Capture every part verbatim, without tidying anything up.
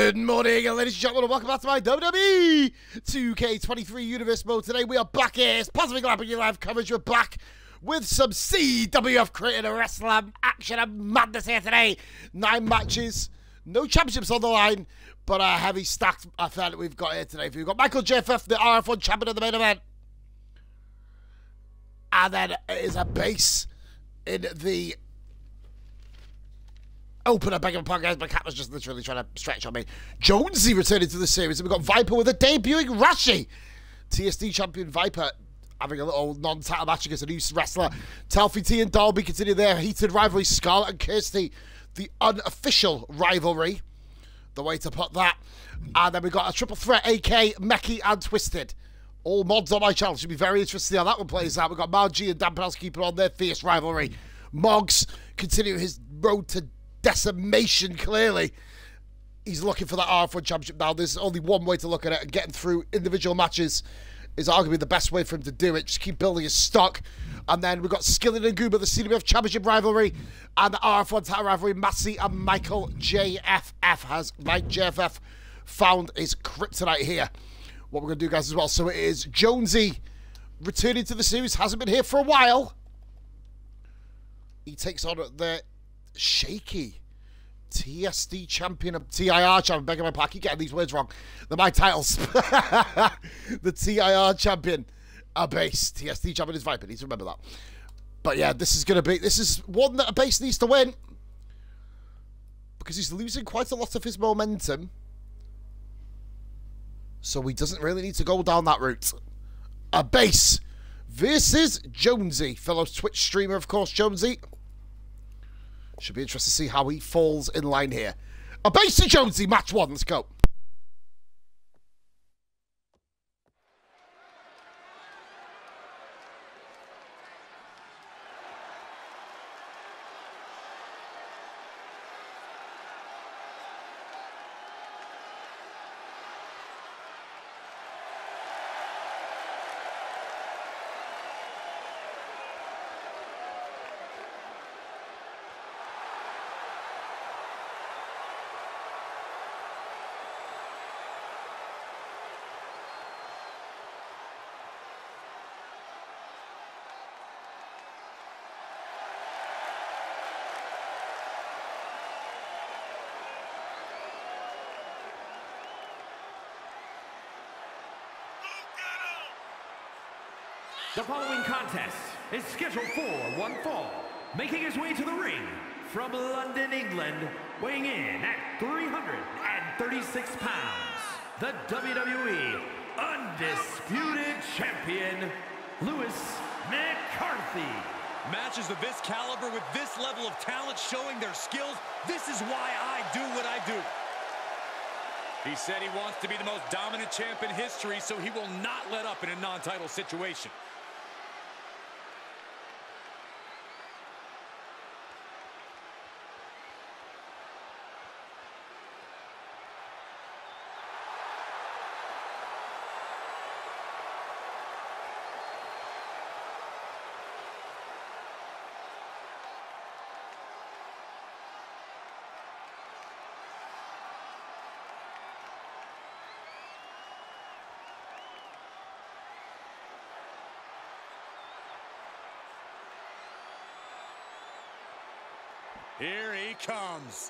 Good morning, ladies and gentlemen, and welcome back to my W W E two K twenty-three Universe Mode. Today we are back here. It's Pacific Lapping your live coverage. We're back with some C W F Creator Wrestling action and madness here today. Nine matches, no championships on the line, but a heavy stacked affair that we've got here today. We've got Michael J F F, the R F one champion of the main event. And then it is a base in the open, I beg your pardon, guys. My cat was just literally trying to stretch on me. Jonesy returning to the series. And we've got Viper with a debuting Rashi. T S D champion Viper having a little non-title match against a new wrestler. Telfie T and Dalby continue their heated rivalry. Scarlett and Kirsty, the unofficial rivalry. The way to put that. And then we've got a triple threat, A K, Meki, and Twisted. All mods on my channel. Should be very interesting to see how that one plays out. We've got Margie and Dan Pels keeping on their fierce rivalry. Moggs continue his road to decimation, clearly. He's looking for that R F one championship now. There's only one way to look at it, and getting through individual matches is arguably the best way for him to do it. Just keep building his stock. And then we've got Skillet and Goober, the C W F championship rivalry, and the R F one title rivalry. Massey and Michael J F F. Has Mike J F F found his kryptonite here? What we're going to do, guys, as well. So it is Jonesy returning to the series. Hasn't been here for a while. He takes on the shaky T S D champion, T I R champion, begging my pardon, I keep getting these words wrong. They're my titles. The T I R champion, a base. T S D champion is Viper, need to remember that. But yeah, this is going to be, this is one that a base needs to win. Because he's losing quite a lot of his momentum. So he doesn't really need to go down that route. A base versus Jonesy. Fellow Twitch streamer, of course, Jonesy. Should be interesting to see how he falls in line here. A base to Jonesy, match one. Let's go. The following contest is scheduled for one fall. Making his way to the ring from London, England, weighing in at three hundred thirty-six pounds, the W W E Undisputed Champion, Louis McCarthy. Matches of this caliber with this level of talent showing their skills, this is why I do what I do. He said he wants to be the most dominant champ in history, so he will not let up in a non-title situation. Here he comes.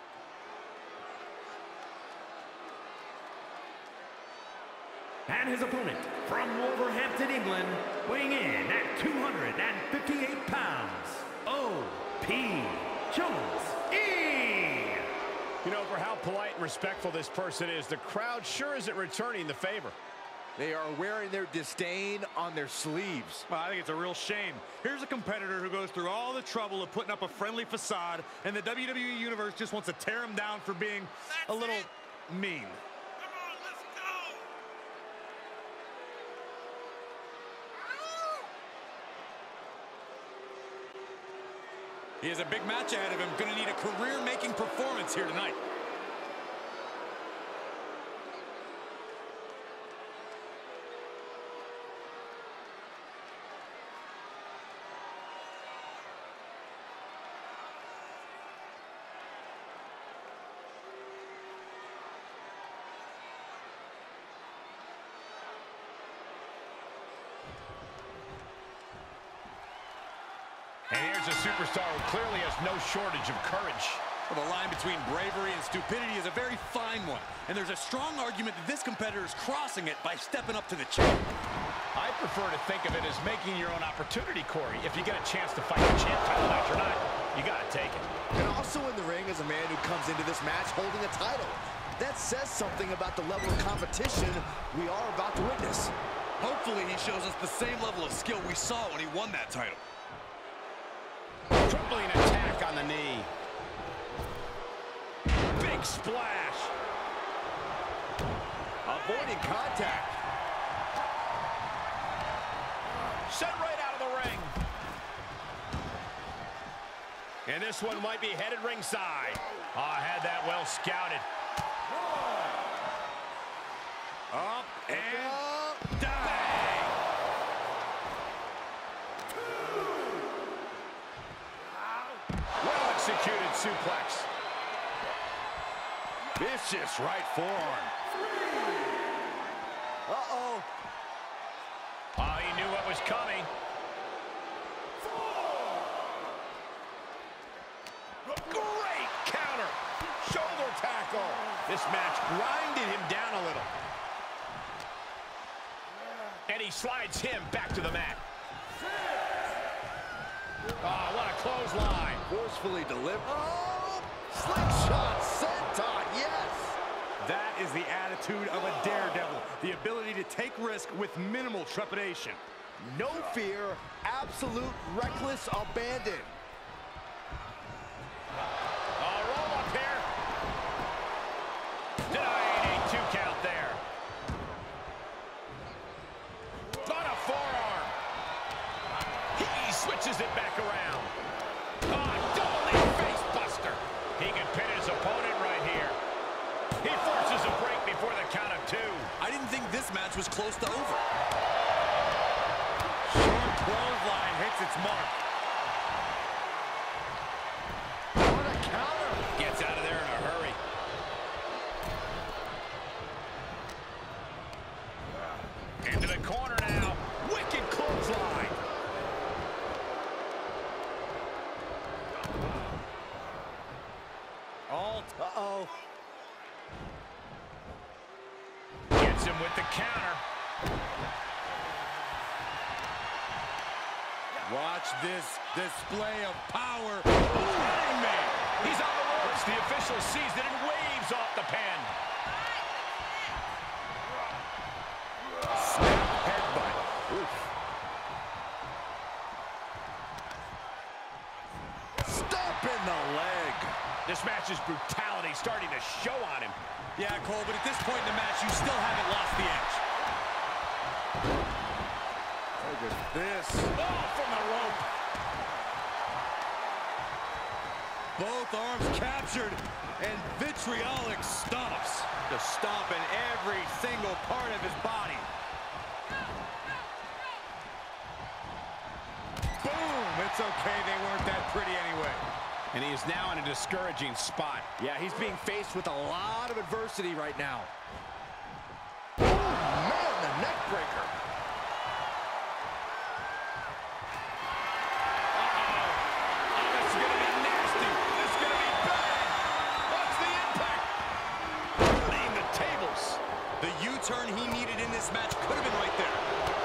And his opponent from Wolverhampton, England, weighing in at two hundred fifty-eight pounds, O P Jones E. You know, for how polite and respectful this person is, the crowd sure isn't returning the favor. They are wearing their disdain on their sleeves. Well, I think it's a real shame. Here's a competitor who goes through all the trouble of putting up a friendly facade, and the W W E Universe just wants to tear him down for being That's a little it. mean. Come on, let's go! He has a big match ahead of him. Going to need a career-making performance here tonight. And here's a superstar who clearly has no shortage of courage. Well, the line between bravery and stupidity is a very fine one. And there's a strong argument that this competitor is crossing it by stepping up to the champ. I prefer to think of it as making your own opportunity, Corey. If you get a chance to fight the champ title match or not, you got to take it. And also in the ring is a man who comes into this match holding a title. That says something about the level of competition we are about to witness. Hopefully he shows us the same level of skill we saw when he won that title. Tripling attack on the knee. Big splash. Avoiding contact. Sent right out of the ring. And this one might be headed ringside. Oh, I had that well scouted. Up and down. Well executed suplex. Vicious right forearm. Uh-oh. Oh, he knew what was coming. Great counter. Shoulder tackle. This match grinded him down a little. And he slides him back to the mat. Oh, what a clothesline. Forcefully delivered. Oh! Slingshot senton, yes! That is the attitude of a daredevil. The ability to take risk with minimal trepidation. No fear, absolute reckless abandon. Oh, roll up here. Denied a two count there. On a forearm. He switches it back around. Oh, double face buster. He can pin his opponent right here. He forces a break before the count of two. I didn't think this match was close to over. Short clothesline hits its mark. What a counter! Gets out of there in a hurry. Into the corner now. Wicked clothesline. Alt. Uh-oh. Gets him with the counter. Watch this display of power. Running man. He's on the ropes. The official sees it and waves off the pen. Snap headbutt. Oof. Stop in the leg. This match's brutality starting to show on him. Yeah, Cole, but at this point in the match, you still haven't lost the edge. Look at this. Oh, from the rope. Both arms captured, and vitriolic stomps. The stomp in every single part of his body. Boom! It's okay, they weren't that pretty anyway. And he is now in a discouraging spot. Yeah, he's being faced with a lot of adversity right now. Oh, man, the neck breaker. Turn he needed in this match could have been right there.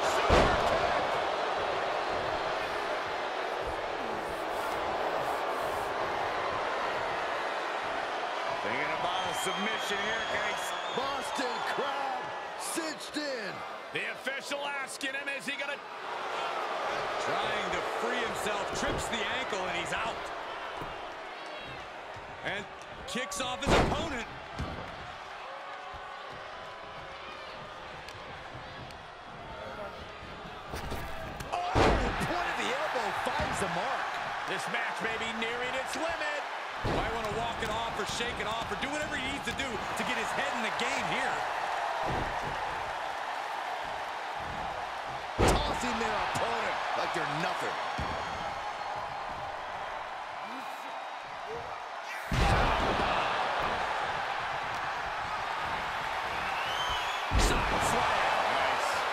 Thinking about a submission here, guys. Boston Crab cinched in. The official asking him, is he gonna... Trying to free himself, trips the ankle, and he's out. And kicks off his opponent. The mark. This match may be nearing its limit. Might want to walk it off or shake it off or do whatever he needs to do to get his head in the game here. Tossing their opponent like they're nothing. Side slam. Nice.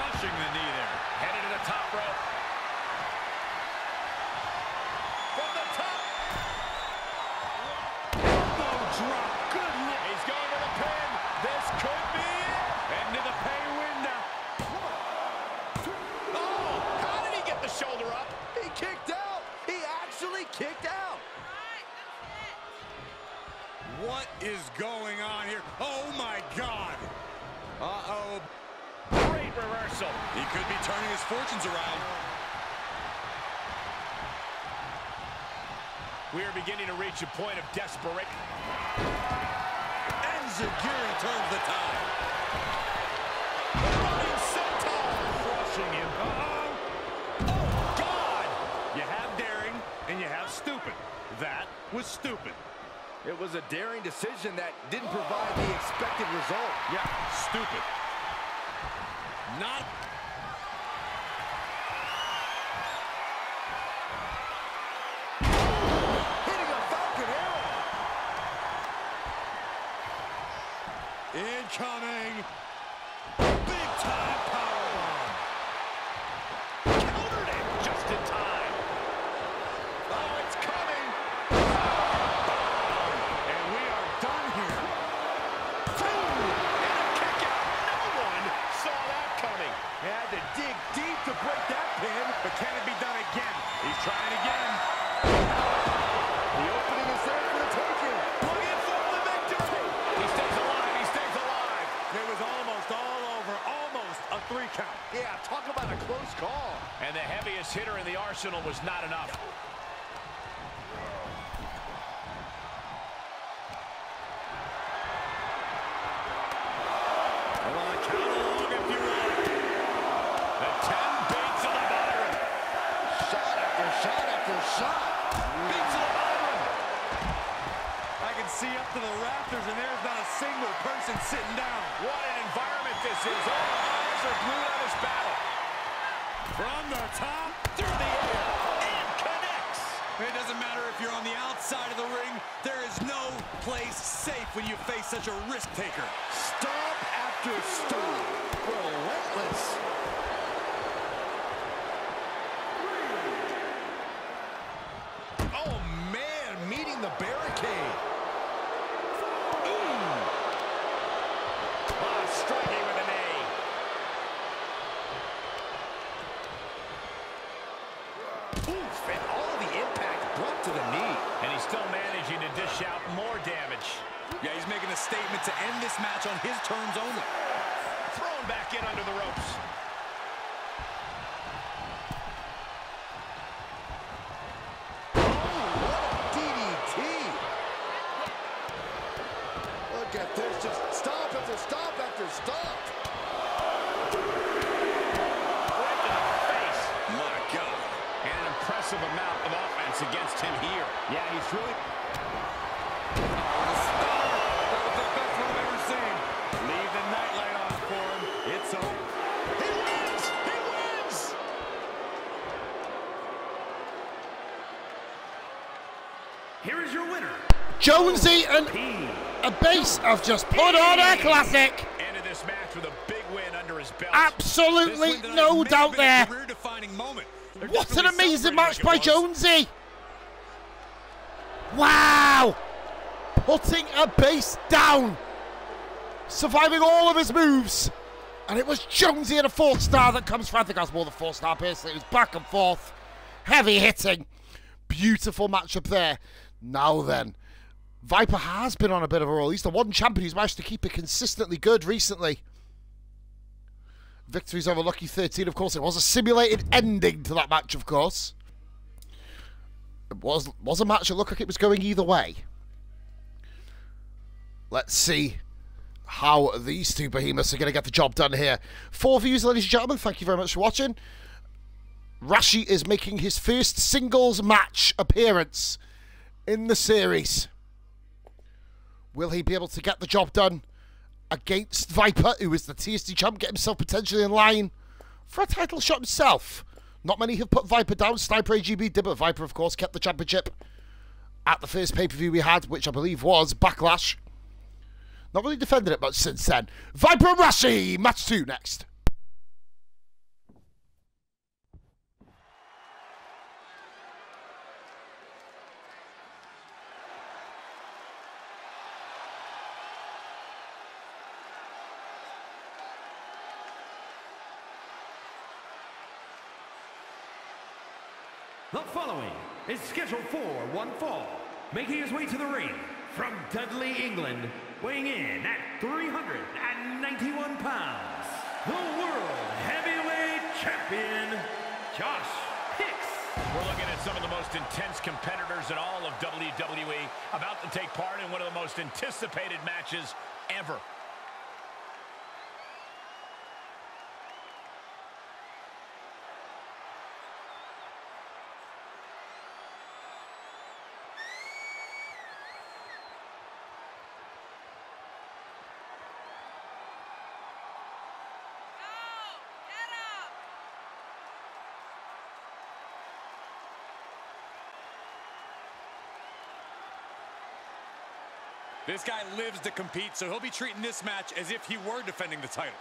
crushing the knee there. Headed to the top rope. From the top. Elbow drop. Good look. He's going to the pin. This could be it. Into the pay window. Oh, how did he get the shoulder up? He kicked out. He actually kicked out. What is going on here? Oh, my God. Uh-oh. Great reversal. He could be turning his fortunes around. We are beginning to reach a point of desperation. And Zagiri turns the tide. Running senton. Crushing him. Uh-oh. Oh, God. You have daring and you have stupid. That was stupid. It was a daring decision that didn't provide the expected result. Yeah, stupid. Not... Hitting a Falcon Arrow. Incoming. Big time powerbomb. Countered it just in time. Oh, it's coming. And we are done here. Two. And a kick out. No one saw that coming. Had to dig deep to break that pin. But can it be done again? He's trying again. The opening is there for the taking. Looking for the victory. He stays alive. He stays alive. It was almost all over. Almost a three count. Yeah, talk about a close call. And the heaviest hitter in the arsenal was not enough. Come on, count along if you want. The ten beats of the Byron. Shot after shot after shot. Beats of the Byron. I can see up to the rafters, and there's not a single person sitting down. What an environment this is. All eyes are glued on this battle. From the top, Through the air. And connects. it doesn't matter if you're on the outside of the ring. There is no place safe when you face such a risk taker. Stomp after stomp. Relentless. Oh, man, meeting the barricade. Ah, striking with a knee. Oof, and all the impact brought to the knee. And he's still managing to dish out more damage. Yeah, he's making a statement to end this match on his terms only. Thrown back in under the ropes. D D T. Look at this, just stomp after stomp after stomp. Right to the face. My God. And an impressive amount of offense against him here. Yeah, he's really... Oh, the stunner. That was the best one I've ever seen. Leave the nightlight on for him. It's over. He wins! He wins! Here is your winner, Jonesy and a base have just put on a classic. Ended this match with a big win under his belt. Absolutely This win tonight no may have doubt been a there. career-defining moment. They're What an definitely amazing match celebrating by like it was. Jonesy. Wow. Putting a base down. Surviving all of his moves. And it was Jonesy and a four star that comes for. I think I was more than four star personally. It was back and forth. Heavy hitting. Beautiful matchup there. Now then. Viper has been on a bit of a roll. He's the one champion who's managed to keep it consistently good recently. Victories over Lucky thirteen, of course. It was a simulated ending to that match, of course. It was, was a match that looked like it was going either way. Let's see how these two behemoths are going to get the job done here. Four views, ladies and gentlemen. Thank you very much for watching. Rashi is making his first singles match appearance in the series. Will he be able to get the job done against Viper, who is the T S D champ, get himself potentially in line for a title shot himself? Not many have put Viper down. Sniper A G B did, but Viper, of course, kept the championship at the first pay-per-view we had, which I believe was Backlash. Not really defended it much since then. Viper and Rashi, match two next. The following is scheduled for one fall, making his way to the ring from Dudley, England, weighing in at three hundred ninety-one pounds, the World Heavyweight Champion, Josh Hicks. We're looking at some of the most intense competitors in all of W W E about to take part in one of the most anticipated matches ever. This guy lives to compete, so he'll be treating this match as if he were defending the title.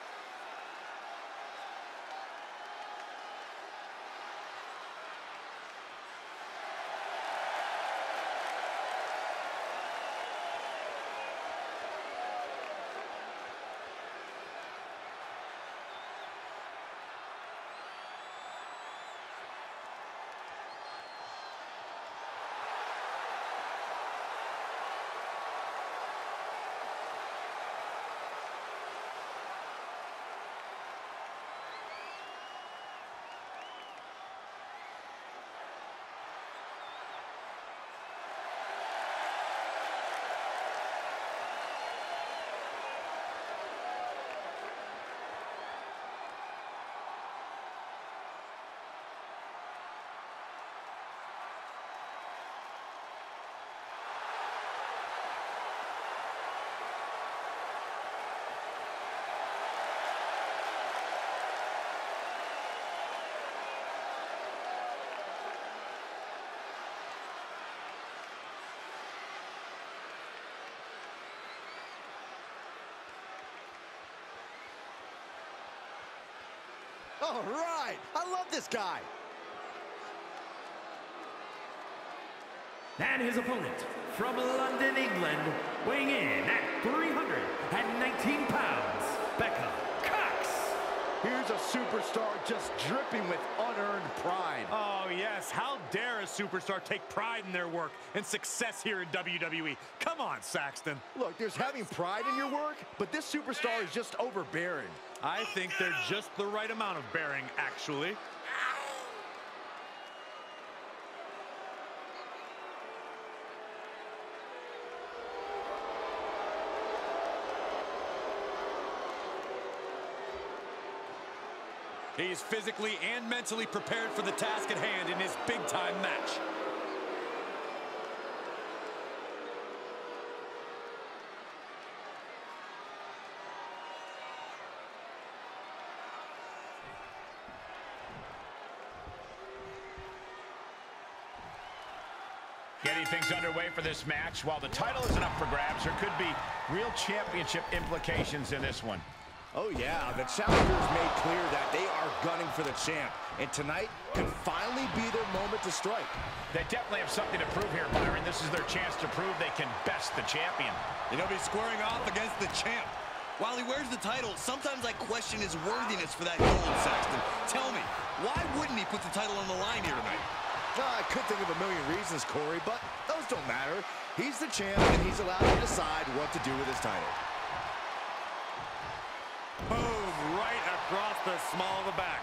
All right, I love this guy. And his opponent, from London, England, weighing in at three hundred nineteen pounds, Becca Cox. Here's a superstar just dripping with unearned pride. Oh, yes. How dare a superstar take pride in their work and success here in W W E? Come on, Saxton. Look, there's having pride in your work, but this superstar is just overbearing. I think they're just the right amount of bearing, actually. He's physically and mentally prepared for the task at hand in his big-time match. Getting things underway for this match. While the title isn't up for grabs, there could be real championship implications in this one. Oh, yeah, the challengers made clear that they are gunning for the champ, and tonight can finally be their moment to strike. They definitely have something to prove here, Byron. This is their chance to prove they can best the champion. And he'll be squaring off against the champ. While he wears the title, sometimes I question his worthiness for that gold, Saxton. Tell me, why wouldn't he put the title on the line here tonight? Uh, I could think of a million reasons, Corey, but those don't matter. He's the champ, and he's allowed to decide what to do with his title. Boom, right across the small of the back.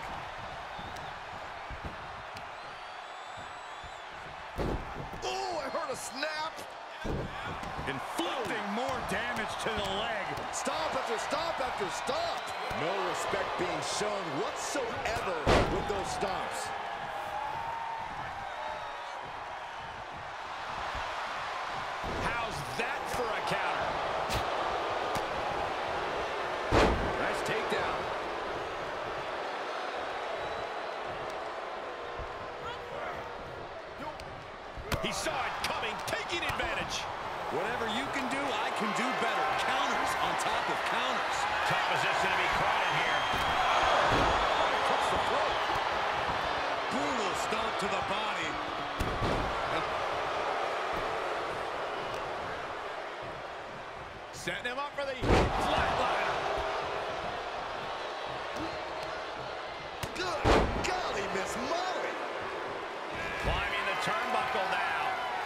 Oh, I heard a snap. Inflicting more damage to the leg. Stomp after stomp after stomp. No respect being shown whatsoever with those stomps. How's that for a counter? Nice takedown. He saw it coming, taking advantage. Whatever you can do, I can do better. Counters on top of counters. Tough position to be caught in here. Puts the throat. Brutal stomp to the body. Setting him up for the flatliner. Good golly, Miss Molly. turnbuckle now.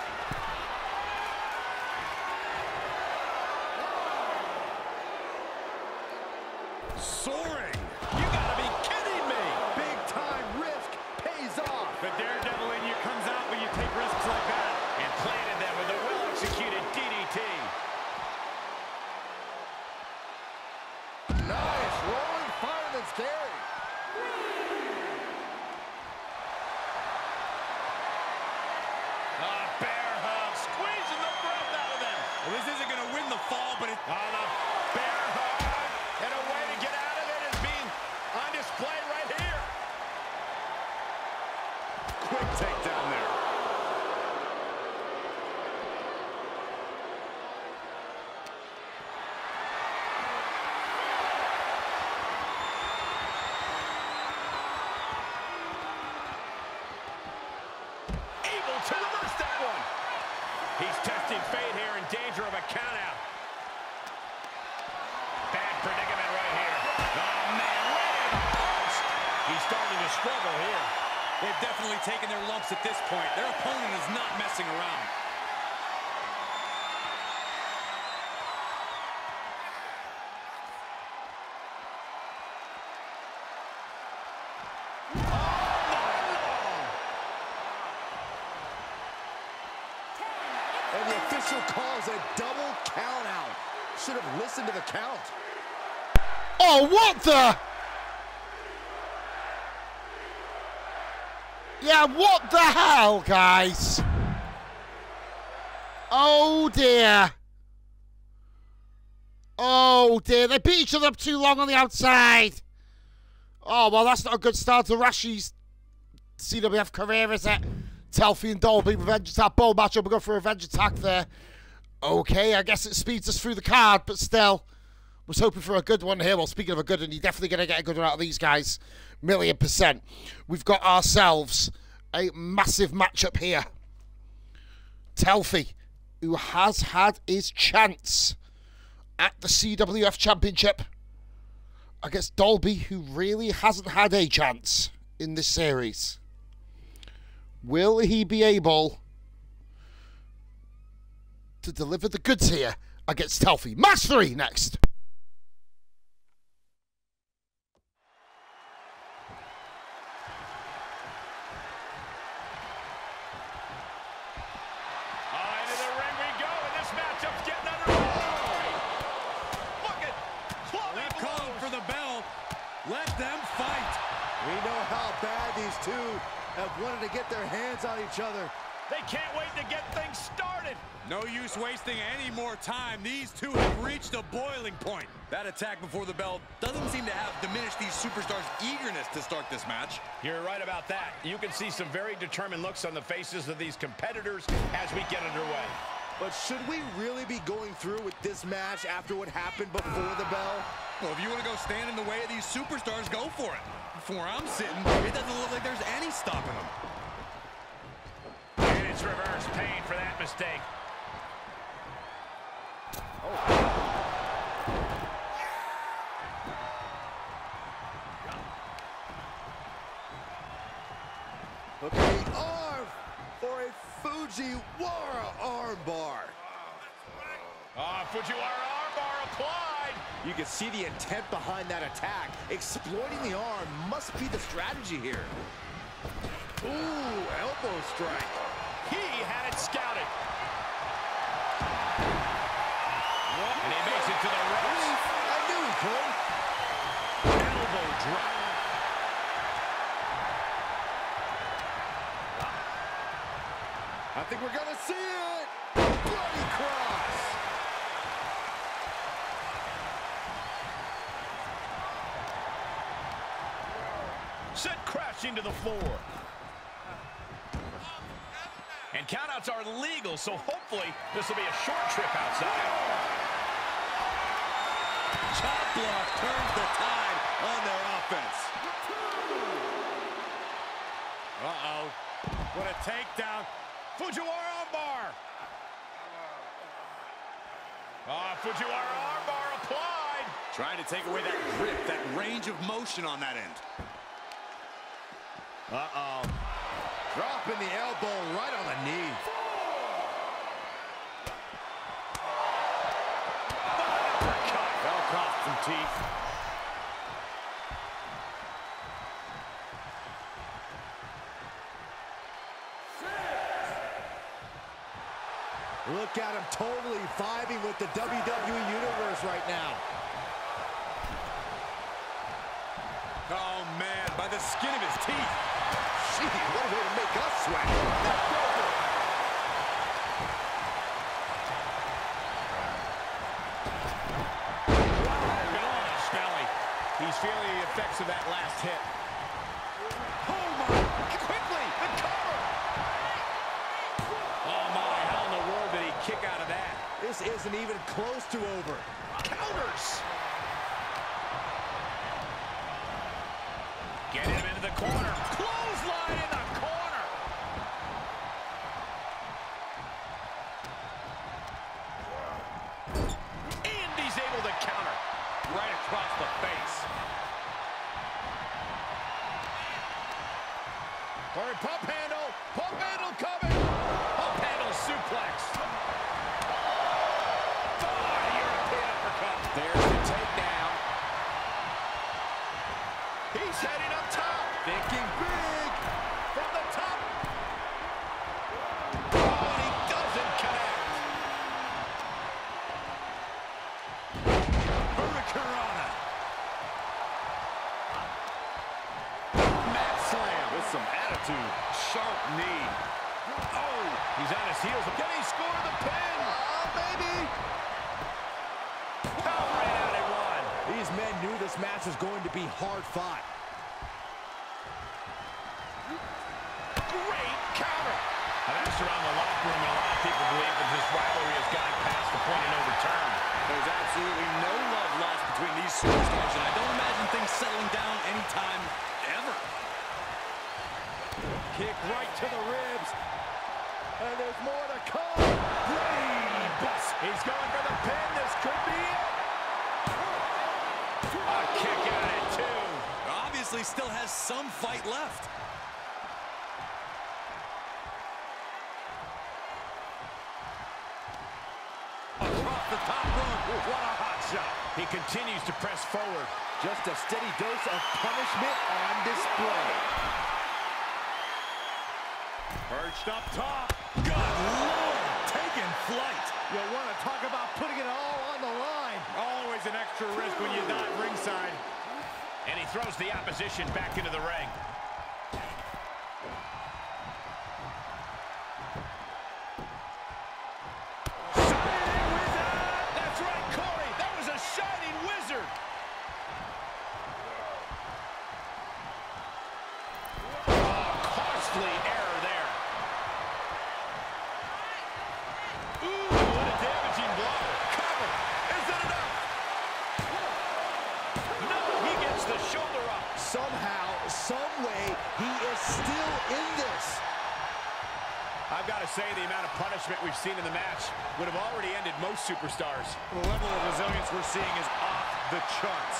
Soaring. You gotta be kidding me. Big time risk pays off. The daredevil in you comes out when you take risks like that. And planted them with a well-executed D D T. Nice. Rolling fire that's scary. A bear hug, squeezing the breath out of them. Well, this isn't going to win the fall, but it... On a bear hug. And a way to get out of it is being on display right here. Quick takedown there. Able to reverse that one. He's testing fate here, in danger of a countout. Bad predicament right here. Oh, man, right in the post. He's starting to struggle here. They've definitely taken their lumps at this point. Their opponent is not messing around. And the official calls a double count out. Should have listened to the count. Oh, what the? Yeah, what the hell, guys? Oh, dear. Oh, dear. They beat each other up too long on the outside. Oh, well, that's not a good start to Rashi's C W F career, is it? Telfy and Dolby, revenge attack, bowl matchup. We're going for a revenge attack there. Okay, I guess it speeds us through the card, but still, was hoping for a good one here. Well, speaking of a good one, you're definitely going to get a good one out of these guys. Million percent. We've got ourselves a massive matchup here. Telfy, who has had his chance at the C W F Championship, against Dolby, who really hasn't had a chance in this series. Will he be able to deliver the goods here against Telfy? Match three next. Oh, into the ring we go, and this matchup's getting underway. Look at They're calling for the bell. Let them fight. We know how bad these two have wanted to get their hands on each other. They can't wait to get things started. No use wasting any more time. These two have reached a boiling point. That attack before the bell doesn't seem to have diminished these superstars' eagerness to start this match. You're right about that. You can see some very determined looks on the faces of these competitors as we get underway. But should we really be going through with this match after what happened before the bell? Well, if you want to go stand in the way of these superstars, go for it. From where I'm sitting, it doesn't look like there's any stopping them. And it's reverse pain for that mistake. Okay, arm for a Fujiwara armbar. Ah, Fujiwara armbar applied. You can see the intent behind that attack. Exploiting the arm must be the strategy here. Ooh, elbow strike. He had it scouted. And he makes it to the ropes. I knew he could. Elbow drop. I think we're gonna see it. Bloody cross. Sent crashing to the floor. And countouts are legal, so hopefully this will be a short trip outside. Chop block turns the tide on their offense. Uh-oh. What a takedown. Fujiwara armbar. Ah, Fujiwara armbar applied. Trying to take away that grip, that range of motion on that end. Uh-oh. Dropping the elbow right on the knee. Uppercut. Fell across some teeth. Look at him totally vibing with the W W E Universe right now. Oh, man, by the skin of his teeth. Gee, what a way to make us sweat. Wow, on his belly. He's feeling the effects of that last hit. Oh, my. Quickly, the cover. Oh, my, how in the world did he kick out of that? This isn't even close to over. Counters. Get him into the corner. Clothesline in the corner. And he's able to counter. Right across the face. Or pump handle. Pump handle coming. Pump handle suplex. Oh, European uppercut. There's the takedown. He's heading up top. Thinking big. From the top. Oh, he doesn't connect. Hurricanrana. Mat slam with some attitude. Sharp knee. Oh, he's on his heels. Can he score the pin? Oh, baby. Oh, right out at one. These men knew this match was going to be hard fought. Great counter. I've asked around the locker room, and a lot of people believe that this rivalry has gone past the point of no return. There's absolutely no love lost between these superstars, and I don't imagine things settling down anytime ever. Kick right to the ribs. And there's more to come. Brain bust. He's going for the pin. This could be it. A kick out at two. Obviously still has some fight left. Across the top rope. What a hot shot. He continues to press forward. Just a steady dose of punishment on display. Perched up top. Good Lord. Taking flight. You want to talk about putting it all on the line. Always an extra risk when you dive ringside. And he throws the opposition back into the ring. Shining Wizard! That's right, Corey. That was a Shining Wizard. Oh, costly error there. Ooh, what a damaging blow. Cover. Is it enough? No, he gets the shoulder up. Somehow, some way, he is still in this. I've got to say, the amount of punishment we've seen in the match would have already ended most superstars. The level of resilience we're seeing is off the charts.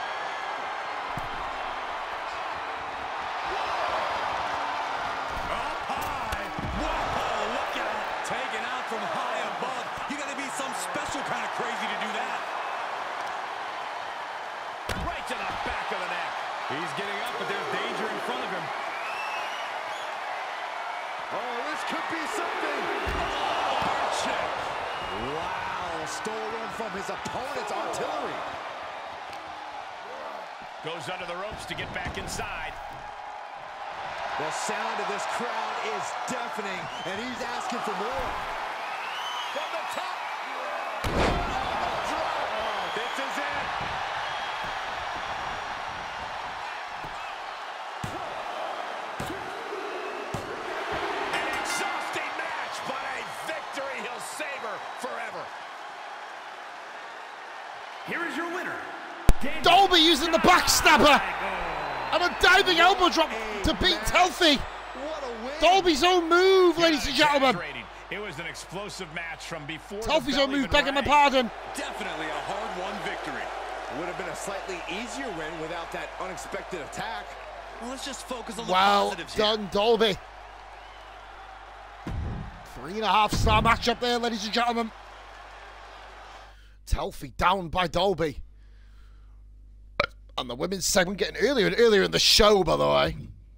Up high. Whoa, look out. Taken out from high above. You got to be some special kind of crazy to do that. Right to the back of the neck. He's getting up, but there's danger in front of him. Oh, this could be something. Oh, check. Wow, stolen from his opponent's artillery. Goes under the ropes to get back inside. The sound of this crowd is deafening, and he's asking for more. From the top. Oh, this is it. An exhausting match, but a victory he'll savor forever. Here is your winner, Dolby using the backstabber and a diving elbow drop to beat Telfy. What a win. Dolby's own move, ladies and gentlemen. It was an explosive match from before. Telfy's the own bell move, even begging my rang. pardon. Definitely a hard-won victory. Would have been a slightly easier win without that unexpected attack. Well, let's just focus on the Well positives here. done, Dolby. Three and a half star matchup there, ladies and gentlemen. Telfi down by Dolby. And the women's segment getting earlier and earlier in the show, by the way.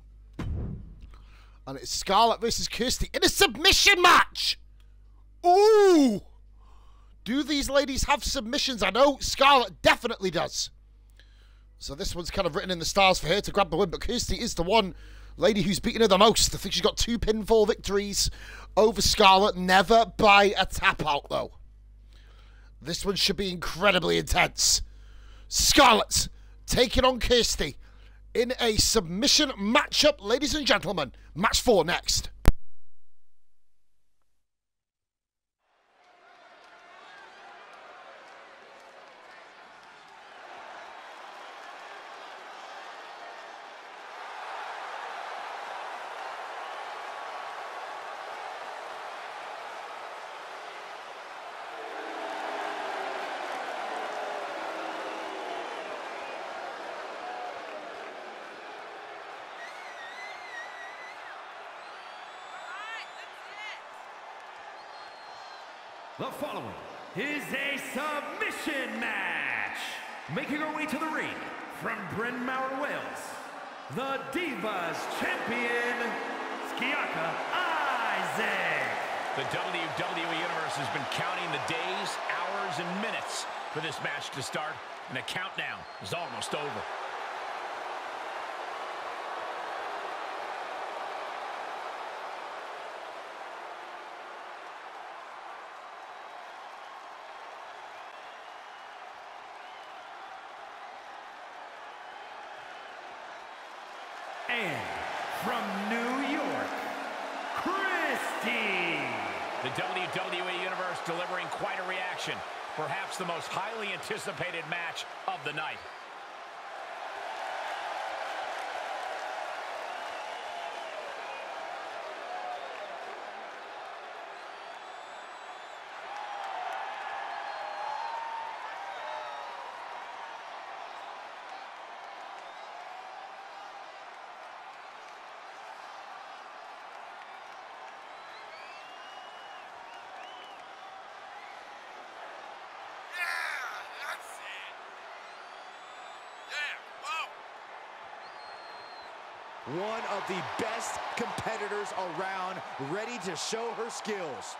And it's Scarlett versus Kirsty in a submission match. Ooh. Do these ladies have submissions? I know Scarlett definitely does. So this one's kind of written in the stars for her to grab the win. But Kirsty is the one lady who's beaten her the most. I think she's got two pinfall victories over Scarlett. Never by a tap out, though. This one should be incredibly intense. Scarlett taking on Kirsty in a submission matchup, ladies and gentlemen. Match four next. The following is a submission match. Making her way to the ring from Bryn Mawr, Wales, the Divas Champion, Skiaka Isaac. The W W E Universe has been counting the days, hours, and minutes for this match to start, and the countdown is almost over. And from New York, Christy. The W W E Universe delivering quite a reaction. Perhaps the most highly anticipated match of the night. One of the best competitors around, ready to show her skills.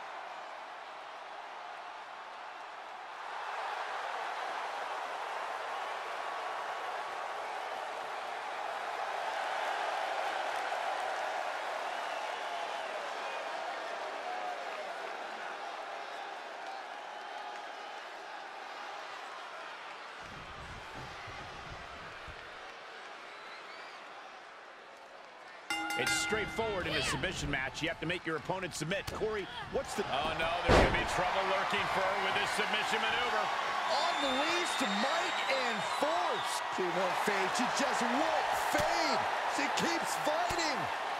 It's straightforward in a submission match. You have to make your opponent submit. Corey, what's the... Oh, no, there's going to be trouble lurking for her with this submission maneuver. Unleashed might and force. She won't fade. She just won't fade. She keeps fighting.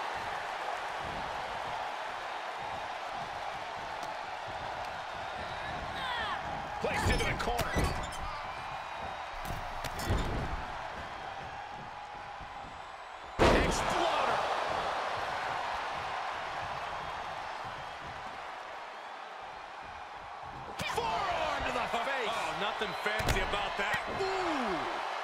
Placed into the corner. Exploder. Forearm to the face. Oh, nothing fancy about that. Ooh.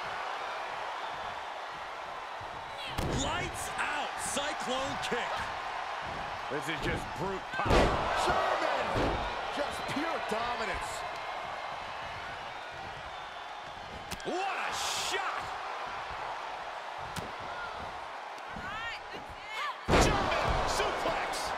Lights out. Cyclone kick. This is just brute power. German. Just pure dominance. What a shot! German suplex!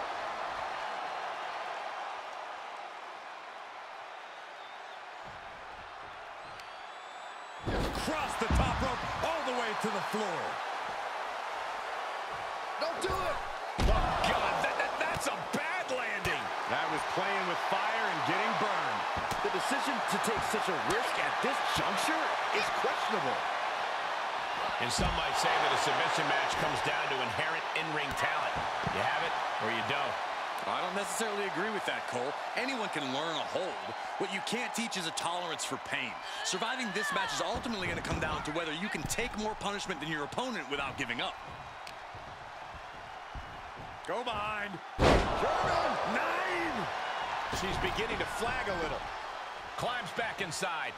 Across the top rope, all the way to the floor. Don't do it! Oh, God, that, that, that's a bad landing. That was playing with fire and getting burned. The decision to take such a risk at this juncture is questionable. And some might say that a submission match comes down to inherent in-ring talent. You have it or you don't. I don't necessarily agree with that, Cole. Anyone can learn a hold. What you can't teach is a tolerance for pain. Surviving this match is ultimately going to come down to whether you can take more punishment than your opponent without giving up. Go behind. German. Nine. She's beginning to flag a little. Climbs back inside.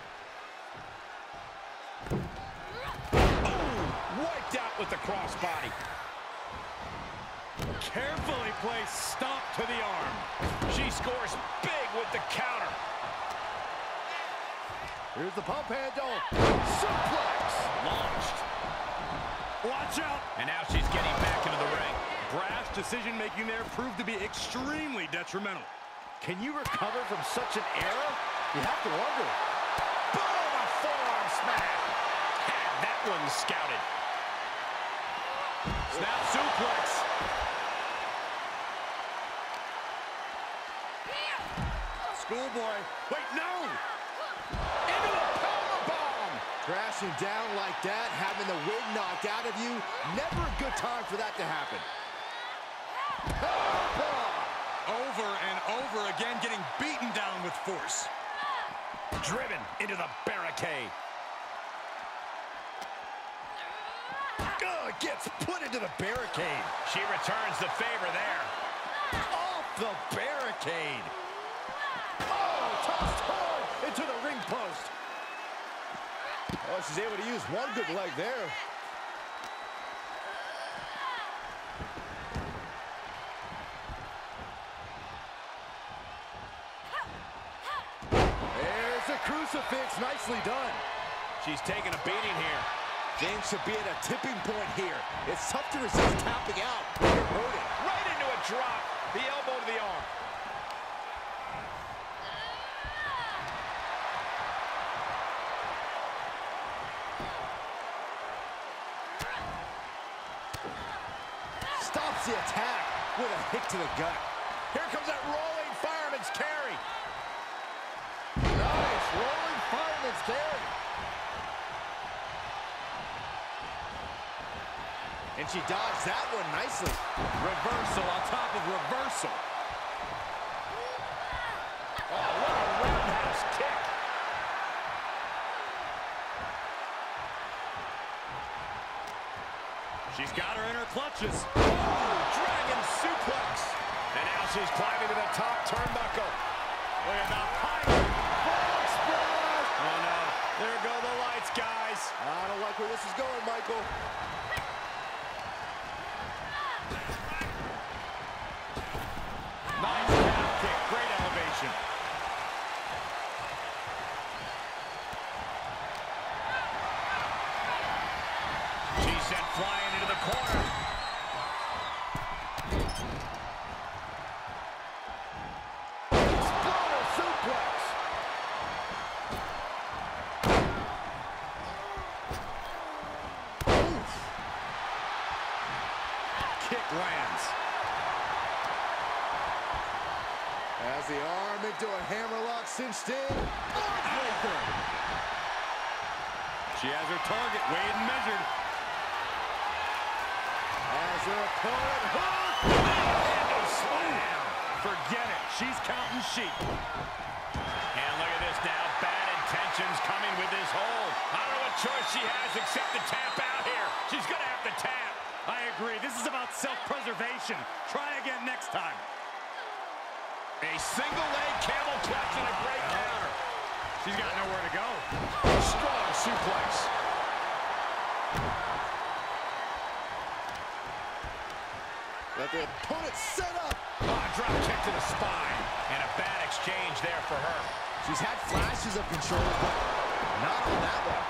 Oh, wiped out with the crossbody. Carefully placed stomp to the arm. She scores big with the counter. Here's the pump handle. Suplex. Launched. Watch out. And now she's getting back into the ring. Brash decision-making there proved to be extremely detrimental. Can you recover from such an error? You have to wonder. Boom! A forearm smash. Had that one scouted. Snap suplex. Schoolboy. Wait, no! Into a powerbomb. Crashing down like that, having the wind knocked out of you, never a good time for that to happen. Over and over again, getting beaten down with force. Driven into the barricade. Oh, it gets put into the barricade. She returns the favor there. Off the barricade. Oh, tossed hard into the ring post. Oh, she's able to use one good leg there. There's a crucifix, nicely done. She's taking a beating here. Things should be at a tipping point here. It's tough to resist tapping out when you're hurting. Right into a drop. The elbow to the arm. Stops the attack with a hit to the gut. Here comes that rolling fireman's carry. Nice rolling fireman's carry. And she dodged that one nicely. Reversal on top of reversal. Oh, what a roundhouse kick. She's got her in her clutches. Oh, dragon suplex. And now she's climbing to the top turnbuckle. Look at the height. Oh, no. There go the lights, guys. I don't like where this is going, Michael. Nice calf kick. Great elevation. She's sent flying into the corner. Exploder suplex. Oof. Kick lands. As the arm into a hammerlock cinched in. Heartbreaker. She has her target weighed and measured. As her opponent hooked. And a slam. Forget it. She's counting sheep. And look at this now. Bad intentions coming with this hold. I don't know what choice she has except to tap out here. She's going to have to tap. I agree. This is about self-preservation. Try again next time. A single leg camel clutch and a great counter. She's got nowhere to go. Strong suplex. Let the opponent set up. Oh, drop kick to the spine. And a bad exchange there for her. She's had flashes of control, but not on that one.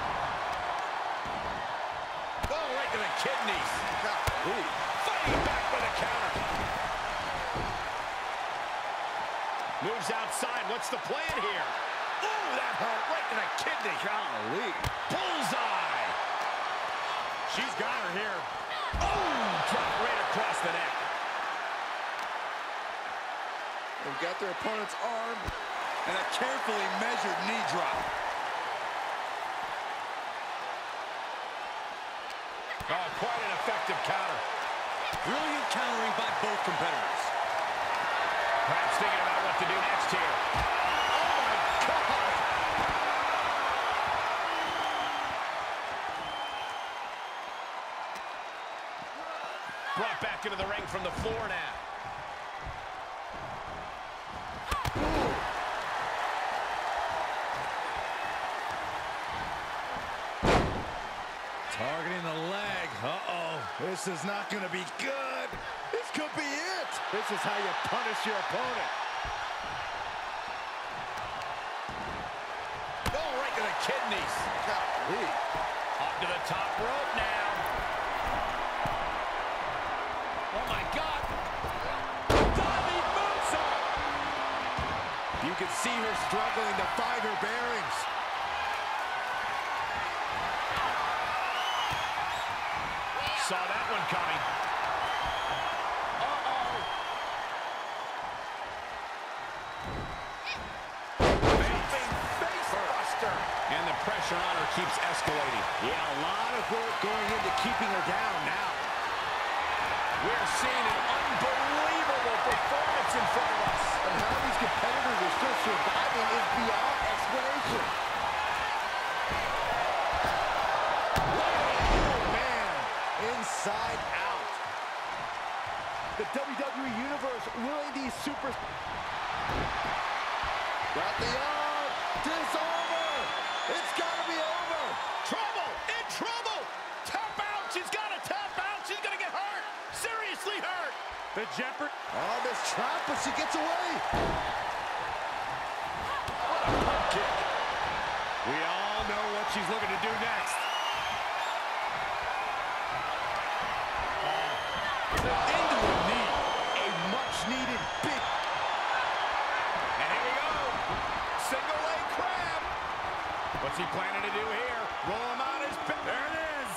Oh, right to the kidneys. Golly. Fighting back with a counter. Moves outside. What's the plan here? Ooh, that hurt right to the kidney. Golly. Bullseye. She's got her here. Oh, drop right across the neck. They've got their opponent's arm. And a carefully measured knee drop. Oh, quite an effective counter. Brilliant countering by both competitors. Perhaps thinking about what to do next here. Oh, my God. Brought back into the ring from the floor now. Targeting the leg. Uh-oh. This is not going to be good. This could be it. This is how you punish your opponent. Oh, right to the kidneys. Golly. Up to the top rope now. Oh, my God. Diving moonsault. You can see her struggling to find her bearings. Saw that one coming. Uh-oh. Jumping face buster. And the pressure on her keeps escalating. Yeah, a lot of work going into keeping her down now. We're seeing an unbelievable performance in front of us. And how these competitors are still surviving is beyond explanation. Inside out. The W W E Universe willing these super... Got the arm. Disarmer. It's got to be over. Trouble. In trouble. Tap out. She's got to tap out. She's going to get hurt. Seriously hurt. The Jeopardy. Oh, this trap, but she gets away. What a pump kick. We all know what she's looking to do next. Into a knee. A much-needed big... And here we go. Single leg crab. What's he planning to do here? Roll him on his back. There it is.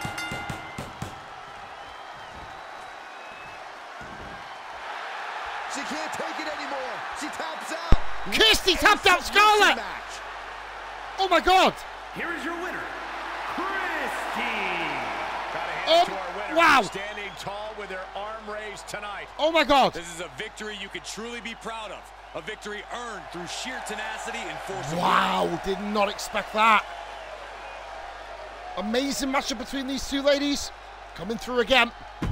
She can't take it anymore. She taps out. Kirsty tapped out Scarlett. Oh my God. Here is your winner, Christy. Gotta hand Oh, it to our winner. wow. Standing tall with her arm raised tonight. Oh my God. This is a victory you could truly be proud of. A victory earned through sheer tenacity and force of will. Wow, did not expect that. Amazing matchup between these two ladies. Coming through again.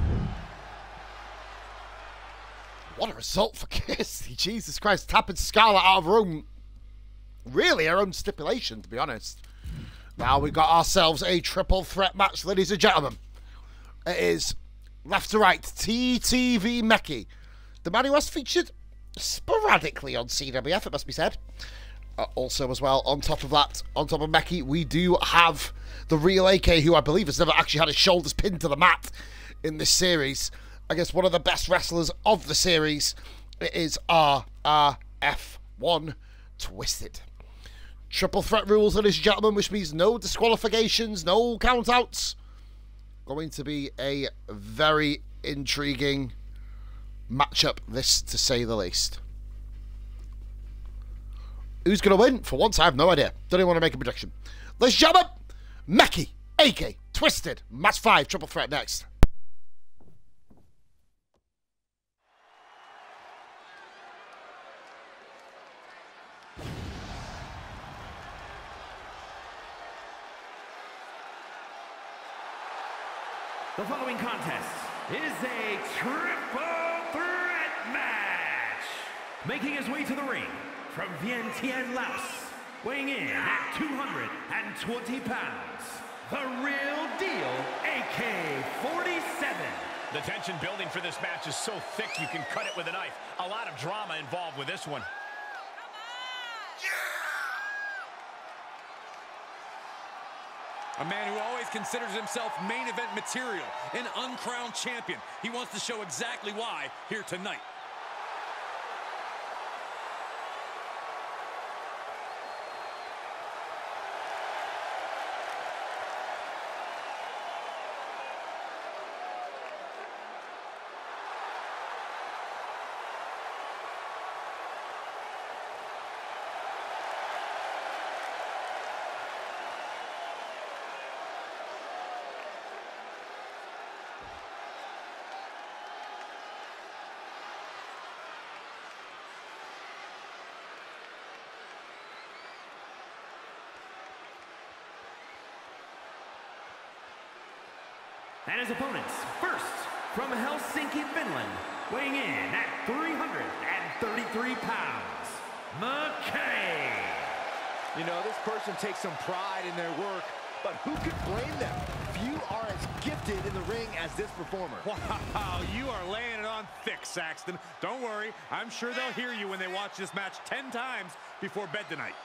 What a result for Kirsty. Jesus Christ, tapping Scarlett out of her own, really her own stipulation, to be honest. Now we've got ourselves a triple threat match, ladies and gentlemen. It is left to right, T T V Mekhi. The man who has featured sporadically on C W F, it must be said. Uh, also, as well, on top of that, on top of Mekhi, we do have the real A K, who I believe has never actually had his shoulders pinned to the mat in this series. I guess one of the best wrestlers of the series. It is R R F one Twisted. Triple threat rules, ladies and gentlemen, which means no disqualifications, no countouts. Going to be a very intriguing matchup, this to say the least. Who's going to win? For once, I have no idea. Don't even want to make a prediction. Ladies and gentlemen, Mekhi, A K, Twisted, match five, triple threat next. The following contest is a triple threat match. Making his way to the ring from Vientiane, Laos, weighing in at two hundred twenty pounds, the real deal, A K forty-seven. The tension building for this match is so thick you can cut it with a knife. A lot of drama involved with this one. A man who always considers himself main event material, an uncrowned champion. He wants to show exactly why here tonight. And his opponents, first, from Helsinki, Finland, weighing in at three hundred thirty-three pounds, McKay. You know, this person takes some pride in their work, but who could blame them? Few are as gifted in the ring as this performer. Wow, you are laying it on thick, Saxton. Don't worry, I'm sure they'll hear you when they watch this match ten times before bed tonight.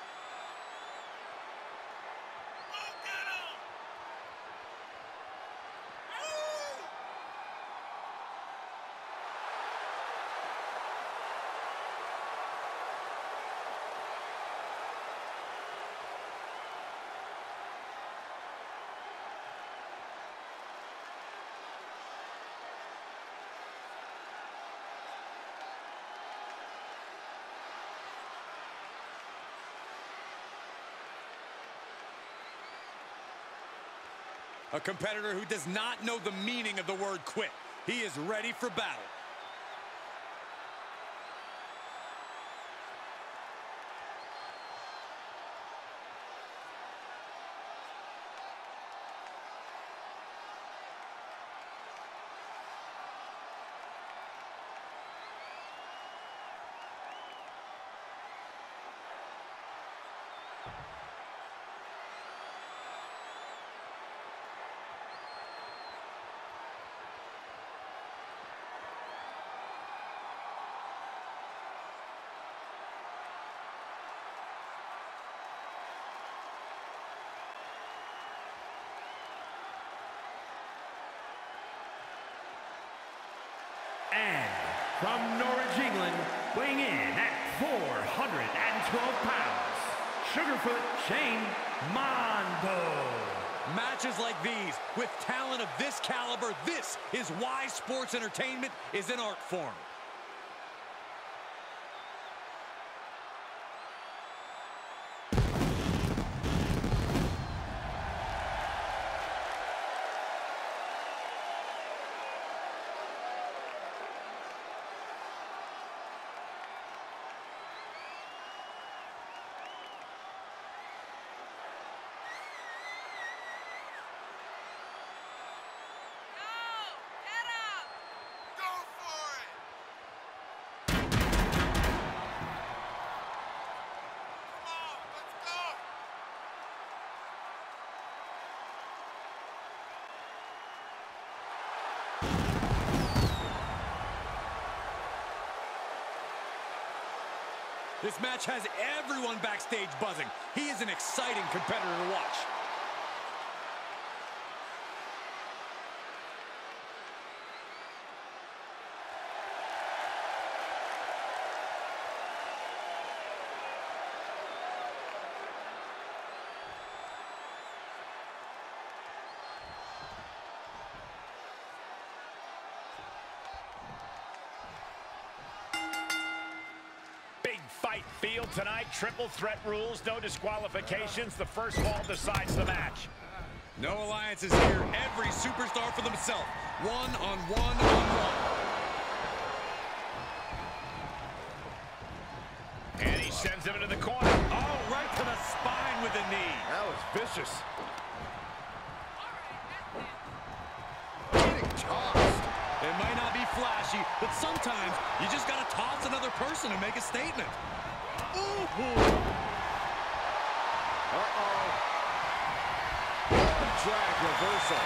A competitor who does not know the meaning of the word quit. He is ready for battle. And from Norwich, England, weighing in at four hundred twelve pounds, Sugarfoot Shane Mondo. Matches like these, with talent of this caliber, this is why sports entertainment is an art form. This match has everyone backstage buzzing. He is an exciting competitor to watch. Fight field tonight. Triple threat rules, no disqualifications. The first fall decides the match. No alliances here. Every superstar for themselves. One on one on one. And he sends him into the corner. Oh, right to the spine with the knee. That was vicious. Getting tossed. It might not be flashy, but sometimes you just got to toss another person to make a statement. Uh-oh. Drag reversal.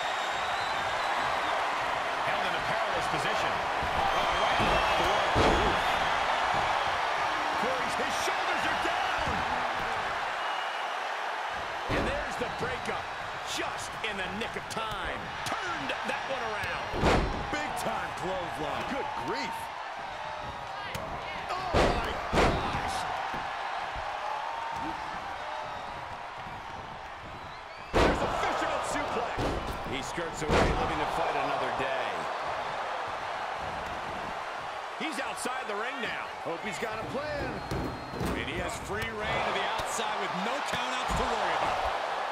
Held in a perilous position. Oh, right off the roof. Corey's, his shoulders are down. And there's the breakup. Just in the nick of time. Turned that one around. Big time clothesline. Good grief. Oh my gosh. There's a fisherman suplex. He skirts away, living to fight another day. He's outside the ring now. Hope he's got a plan. And he has free reign to the outside with no countouts to worry about.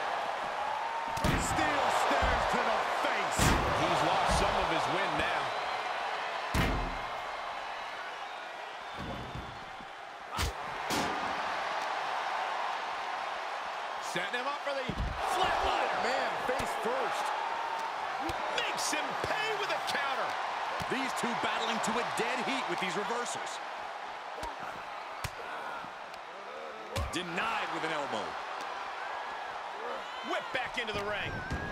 Steel stairs to the face. He's lost some of his win now. Setting him up for the flatliner. Man, face first. Makes makes him pay with a counter. These two battling to a dead heat with these reversals. Denied with an elbow. Whip back into the ring.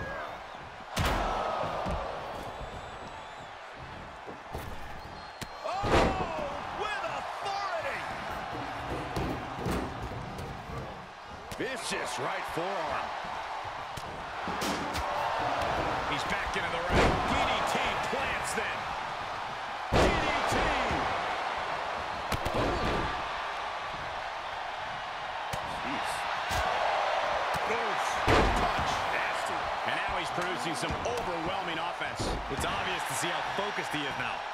Oh, with authority. Vicious right forearm. He's back into the ring. D D T plants them. D D T. Jeez. Oof. Punch. Nasty. And now he's producing some overwhelming offense. It's obvious to see how focused he is now.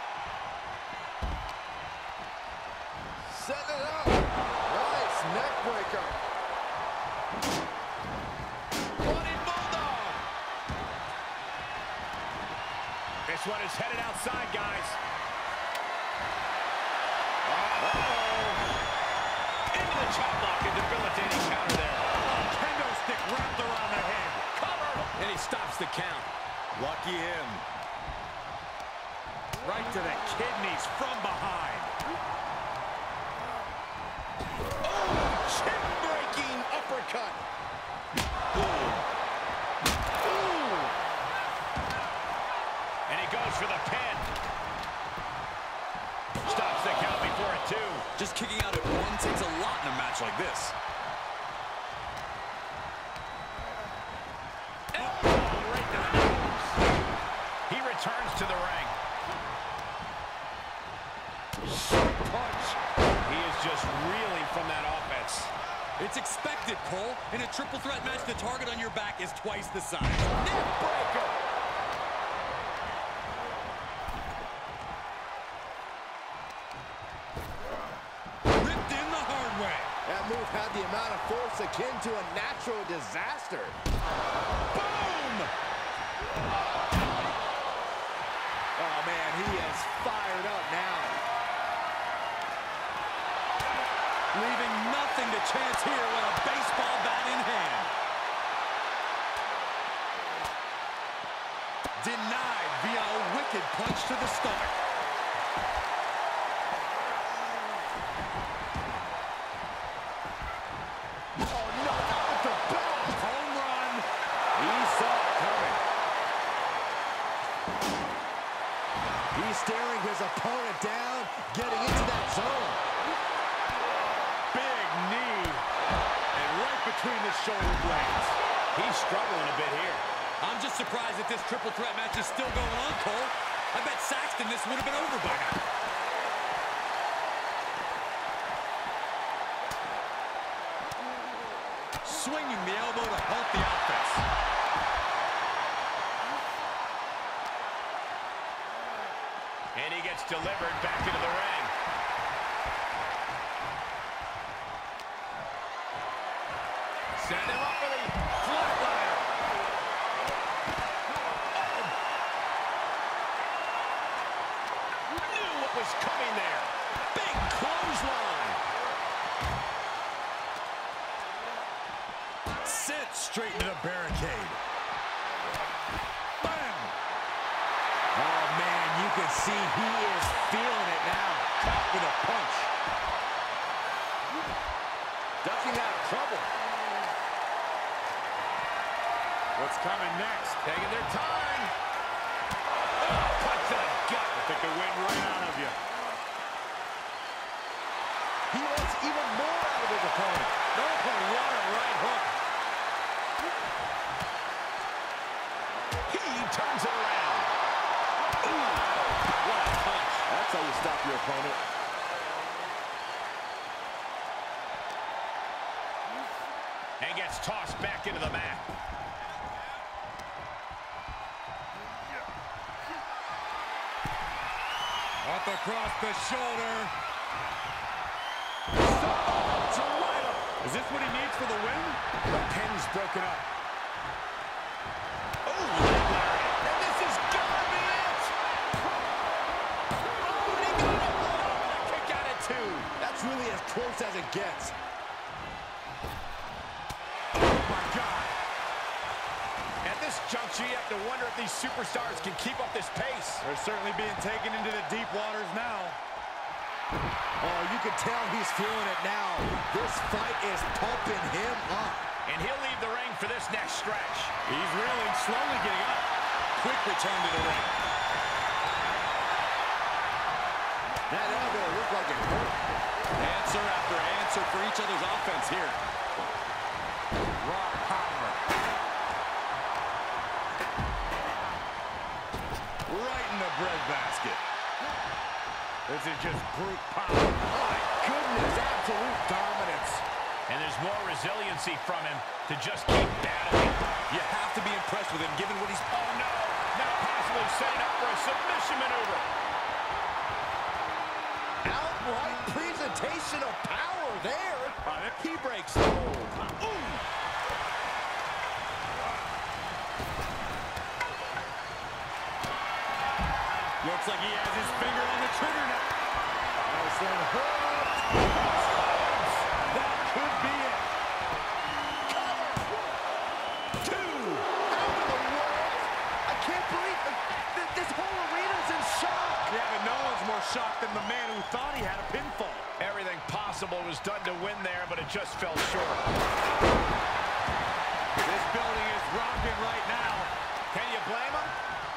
Set it up. Nice neck breaker. Bloody Bulldog. This one is headed outside, guys. Uh-oh. Into the chop block, a debilitating counter there. Kendo stick wrapped around the head. Cover. And he stops the count. Lucky him. Right to the kidneys from behind. Chin-breaking uppercut. And he goes for the pin. Stops the count before a two. Just kicking out at one takes a lot in a match like this. Elbow right to the nose. He returns to the ring. Sharp punch. He is just reeling from that offense. It's expected, Cole. In a triple threat match, the target on your back is twice the size. Neck breaker. Ripped in the hard way. That move had the amount of force akin to a natural disaster. Boom! Oh, man, he is fired up now. Leaving nothing to chance here with a baseball bat in hand. Denied via a wicked punch to the stomach. Oh, no, not with the belt. Home run. He saw it coming. He's staring his opponent down, getting into that zone. Big knee. And right between the shoulder blades. He's struggling a bit here. I'm just surprised that this triple threat match is still going on, Cole. I bet Saxton this would have been over by now. Swinging the elbow to help the offense. And he gets delivered back into the ring. Send him up for the flatliner. Knew what was coming there. Big clothesline. Sent straight into the barricade. Bam! Oh, man, you can see he is feeling it now. Caught with a punch. Ducking out of trouble. What's coming next? Taking their time. Oh, punch to the gut. I think the wind right out of you. He wants even more out of his opponent. No, what a right hook. He turns it around. Ooh, what a punch. That's how you stop your opponent. And gets tossed back into the mat. Up across the shoulder. Is this what he needs for the win? The pin's broken up. Oh, leg lariat. And this is gotta be it. Oh, and he got it. Oh, and a kick out at two. That's really as close as it gets. Oh, my God. And this juncture, you have to wonder if these superstars can keep up this pace. They're certainly being taken into the deep waters now. Oh, you can tell he's feeling it now. This fight is pumping him up. And he'll leave the ring for this next stretch. He's reeling, slowly getting up. Quick return to the ring. That elbow looked like it hurt. Answer after answer for each other's offense here. Rock power. Right in the breadbasket. This is just brute power. My goodness, absolute dominance. And there's more resiliency from him to just keep battling. You have to be impressed with him, given what he's... Oh, no. Now possibly setting up for a submission maneuver. Outright presentation of power there. He breaks the hold. Ooh. Looks like he has his finger on the trigger now. Nice and hooked. That could be it. Two. How in the world? I can't believe it. Th this whole arena's in shock. Yeah, but no one's more shocked than the man who thought he had a pinfall. Everything possible was done to win there, but it just fell short. This building is rocking right now. Can you blame him?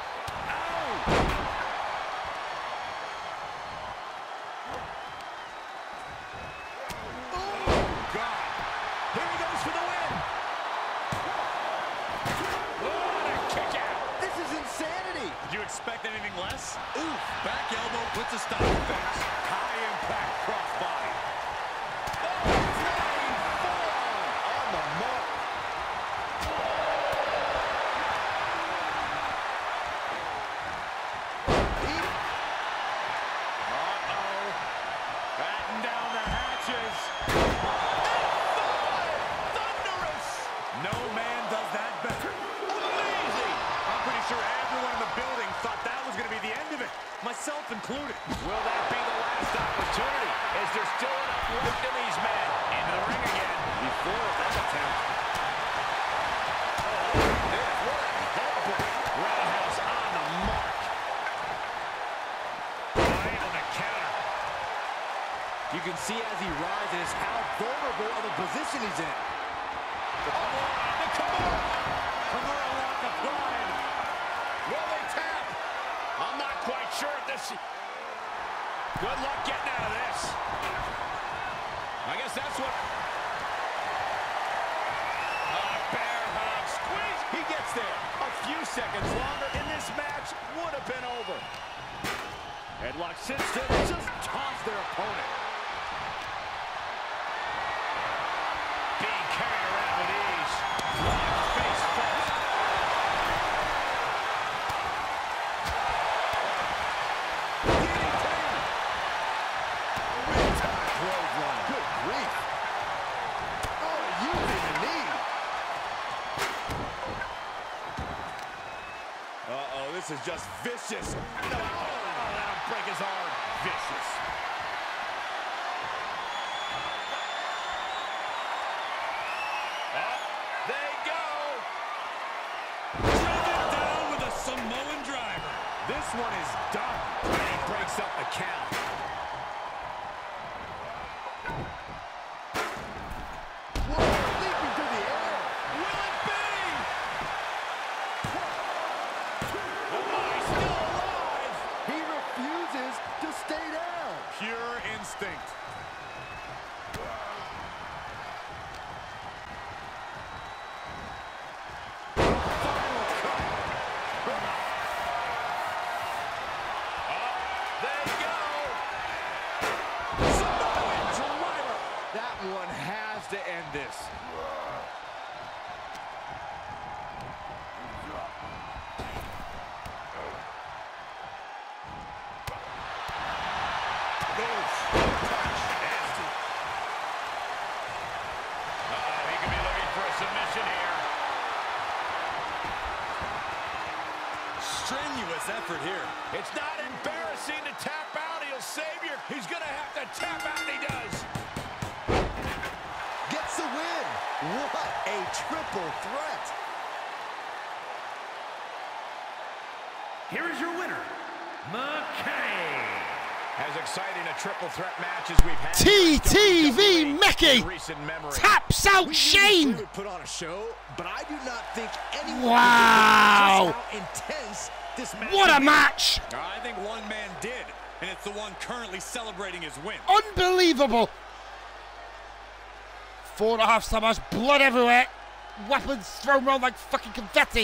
Expect anything less? Oof, back elbow puts a stop to things. High impact crossbody. Oh, flying forearm on the mark. Uh-oh. Batten down the hatches. Thunderous. No man does that better. Amazing. I'm pretty sure everyone in the building thought that was going to be the end of it, myself included. Will that be the last opportunity? Is there still enough left in these men? Into the ring again. Before that attempt. Roundhouse on the mark. Able to counter. You can see as he rises how vulnerable of a position he's in. Oh, the Kimura. Kimura lock applied. Will they tap? I'm not quite sure if this... Good luck getting out of this. I guess that's what... Uh, bear hug squeeze. He gets there. A few seconds longer in this match would have been over. Headlock Simpson just tossed their opponent. Being carried around with ease. Locked face first. Good grief. Oh, using the knee. Uh-oh, this is just vicious. No, oh, that'll break his arm. Vicious. Up they go. Driven down with a Samoan driver. This one is done. And he breaks up the count. Whoa, leaping through the air. Will it be? Oh, he's still alive. He refuses to stay down. Pure instinct. They go. Samoan driver. That one has to end this. Uh-oh, he could be looking for a submission here. Strenuous effort here. It's not embarrassing to tap out. He'll save you. He's going to have to tap out, and he does. Gets the win. What a triple threat. here is your winner, McKay. As exciting a triple threat match as we've had. T T V Mekhi taps out Shane. Would put on a show, but I do not think anyone Wow. could just how intense this match What a is. match. I think one man did, and it's the one currently celebrating his win. Unbelievable. Four and a half star match, blood everywhere. Weapons thrown around like fucking confetti.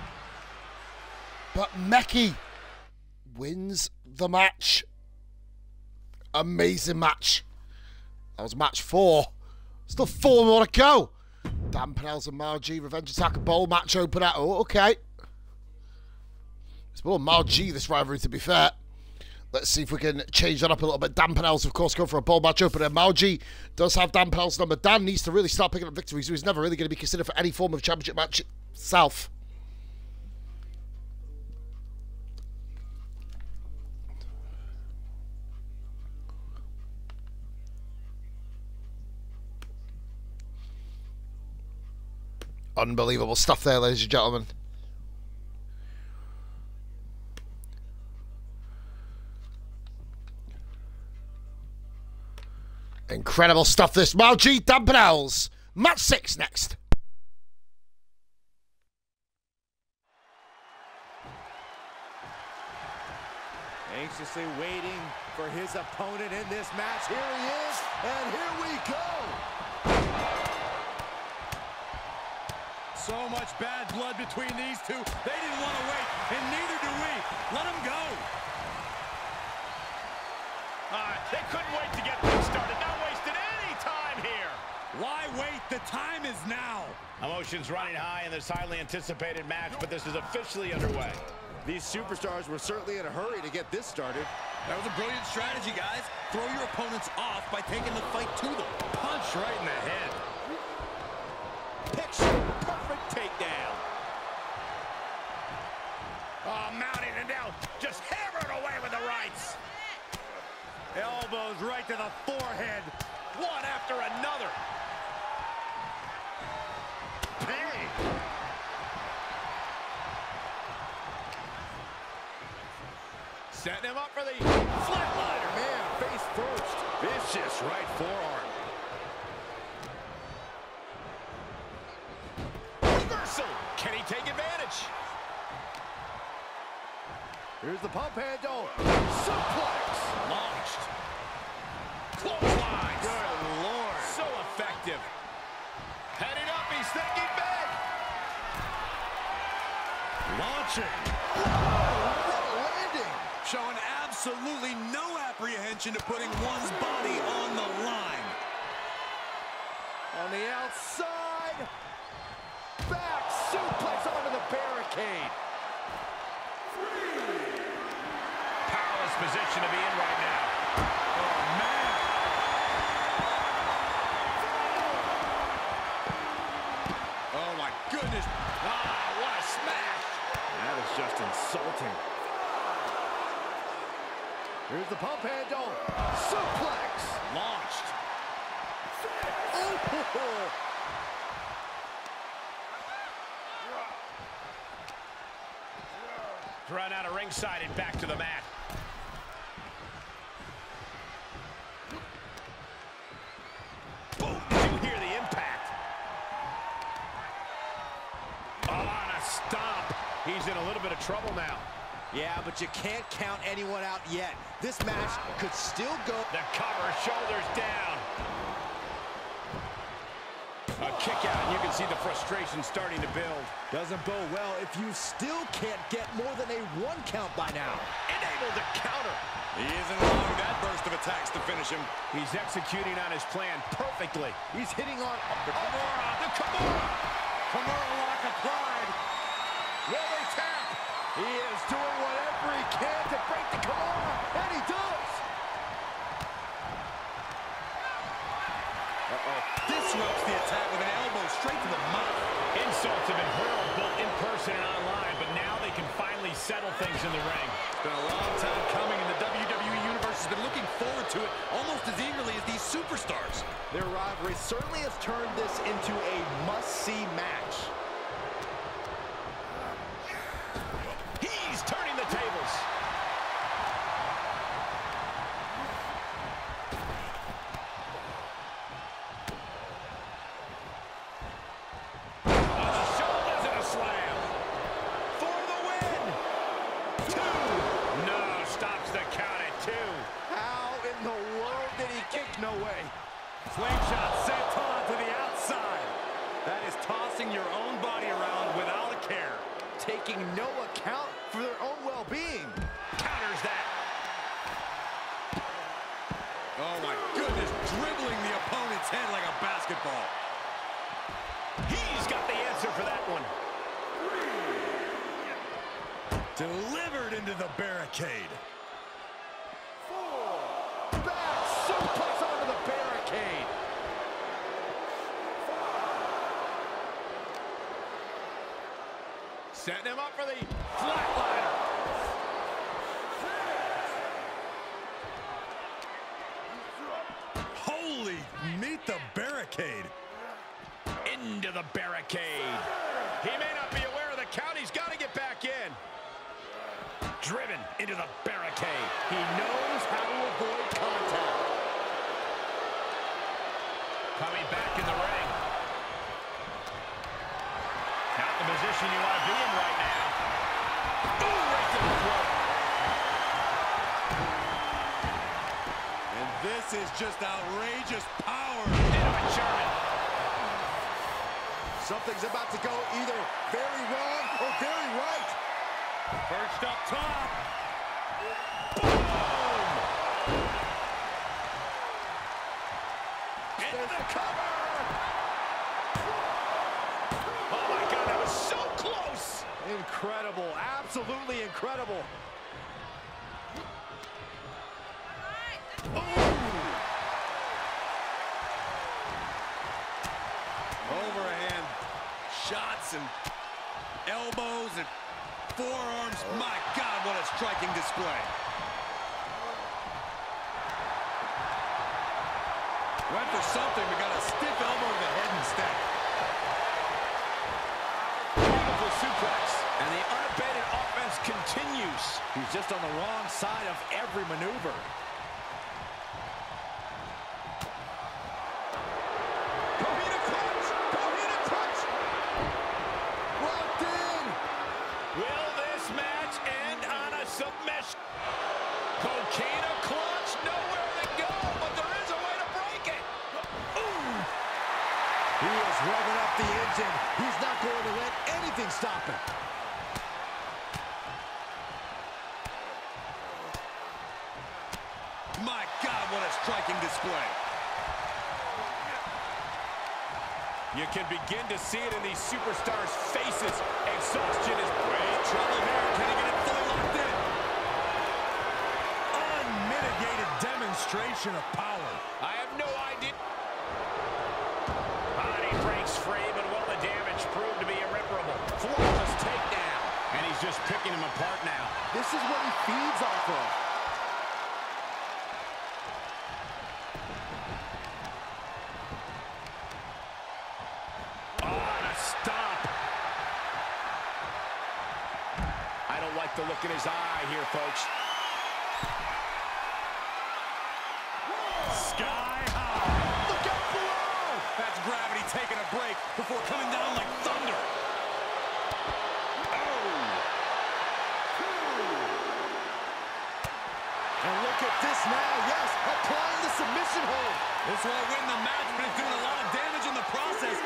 But Mekhi wins the match. Amazing match. That was match four. Still four more to go. Dan Pinellas and Margie, Revenge Attack, a bowl match opener. Oh, okay. It's more Margie, this rivalry, to be fair. Let's see if we can change that up a little bit. Dan Pinellas, of course, going for a bowl match opener. Margie does have Dan Pinellas' number. Dan needs to really start picking up victories, so he's never really going to be considered for any form of championship match itself. Unbelievable stuff there, ladies and gentlemen. Incredible stuff, this. Margie, Dan Pinellas. Match six next. Anxiously waiting for his opponent in this match. Here he is, and here we go. So much bad blood between these two. They didn't want to wait, and neither do we. Let them go. Uh, they couldn't wait to get things started. Not wasting any time here. Why wait? The time is now. Emotions running high in this highly anticipated match, but this is officially underway. These superstars were certainly in a hurry to get this started. That was a brilliant strategy, guys. Throw your opponents off by taking the fight to them. Punch right in the head. Picture perfect takedown. Oh, mounting and now just hammering away with the rights. Elbows right to the forehead. One after another. Bang. Setting him up for the flatliner. Man, face first. Vicious right forearm. Reversal. Can he take advantage? Here's the pump handle. Suplex. Launched. Clothesline. Good Lord. So effective. Heading up, he's thinking big. Launching. What a landing. Showing absolutely no apprehension to putting one's body on the line. On the outside. Back suplex onto the barricade. Powerless position to be in right now. Oh, man. Oh, my goodness. Ah, what a smash. That is just insulting. Here's the pump handle. Suplex. Launched. Oh. Thrown out of ringside and back to the mat. Boom. Did you hear the impact? Oh, on a stomp. He's in a little bit of trouble now. Yeah, but you can't count anyone out yet. This match could still go. The cover, shoulders down. A kick out, and you can see the frustration starting to build. Doesn't bode well if you still can't get more than a one count by now. Unable to counter. He isn't allowing that burst of attacks to finish him. He's executing on his plan perfectly. He's hitting on The Kimura, the Kimura. Kimura lock applied. Will they tap? He is doing whatever he can to break the Kimura, and he does. Uh-oh. Disrupts the attack with an elbow straight to the mouth. Insults have been hurled both in person and online, but now they can finally settle things in the ring. It's been a long time coming, and the W W E Universe has been looking forward to it almost as eagerly as these superstars. Their rivalry certainly has turned this into a must-see match. He's turning the no way. Slingshot senton to the outside. That is tossing your own body around without a care. Taking no account for their own well-being. Counters that. Oh my goodness, dribbling the opponent's head like a basketball. He's got the answer for that one. Delivered into the barricade. Four. Back suplex onto the barricade. Setting him up for the flatliner. Holy, meet the barricade. Into the barricade. He may not be aware of the count. He's got to get back in. Driven into the barricade. He knows how to avoid contact. Coming back in the ring. Not the position you want to be in right now. Boom, right to the throat. And this is just outrageous power. Into a German. Something's about to go either very wrong or very right. First up top. There's the cover. Oh my God, that was so close. Incredible, absolutely incredible. Overhand shots and elbows and forearms. My God, what a striking display. Went for something, but got a stiff elbow to the head instead. Beautiful suplex. And the unabated offense continues. He's just on the wrong side of every maneuver. Coquina clutch! Coquina clutch! Locked in! Will this match end on a submission? Coquina clutch, nowhere to go, but there is a way to break it. Ooh. He is revving up the engine. He's not going to let anything stop him. My God, what a striking display. You can begin to see it in these superstars' faces. Exhaustion is great trouble here. Can he get it fully locked in? Unmitigated demonstration of power. I have no idea. Body breaks free, but will the damage prove to be irreparable? Flawless takedown. And he's just picking him apart now. This is what he feeds off of. The look in his eye here, folks. Sky high. Look out below! That's gravity taking a break before coming down like thunder. And look at this now, yes, applying the submission hold. This won't win the match, but it's doing a lot of damage in the process.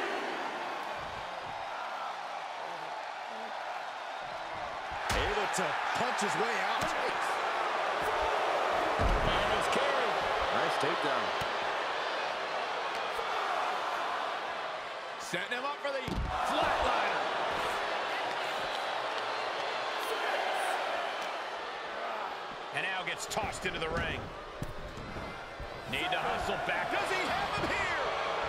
To punch his way out. Almost carried. Nice takedown. Setting him up for the flatliner. And now gets tossed into the ring. Need to hustle back. Does he have him here?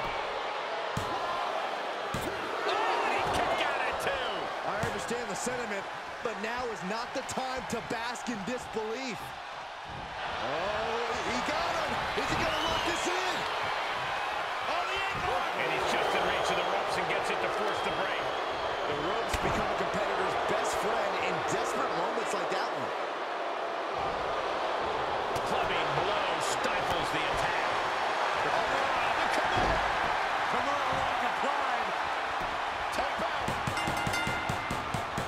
Oh, and he kicked out at two. I understand the sentiment, but now is not the time to bask in disbelief. Oh, he got him. Is he going to lock this in? Oh, the ankle. And he's just in reach of the ropes and gets it to force the break. The ropes become a competitor's best friend in desperate moments like that one. Clubbing blow stifles the attack. Oh, the Kimura. Kimura lock applied. Tap out.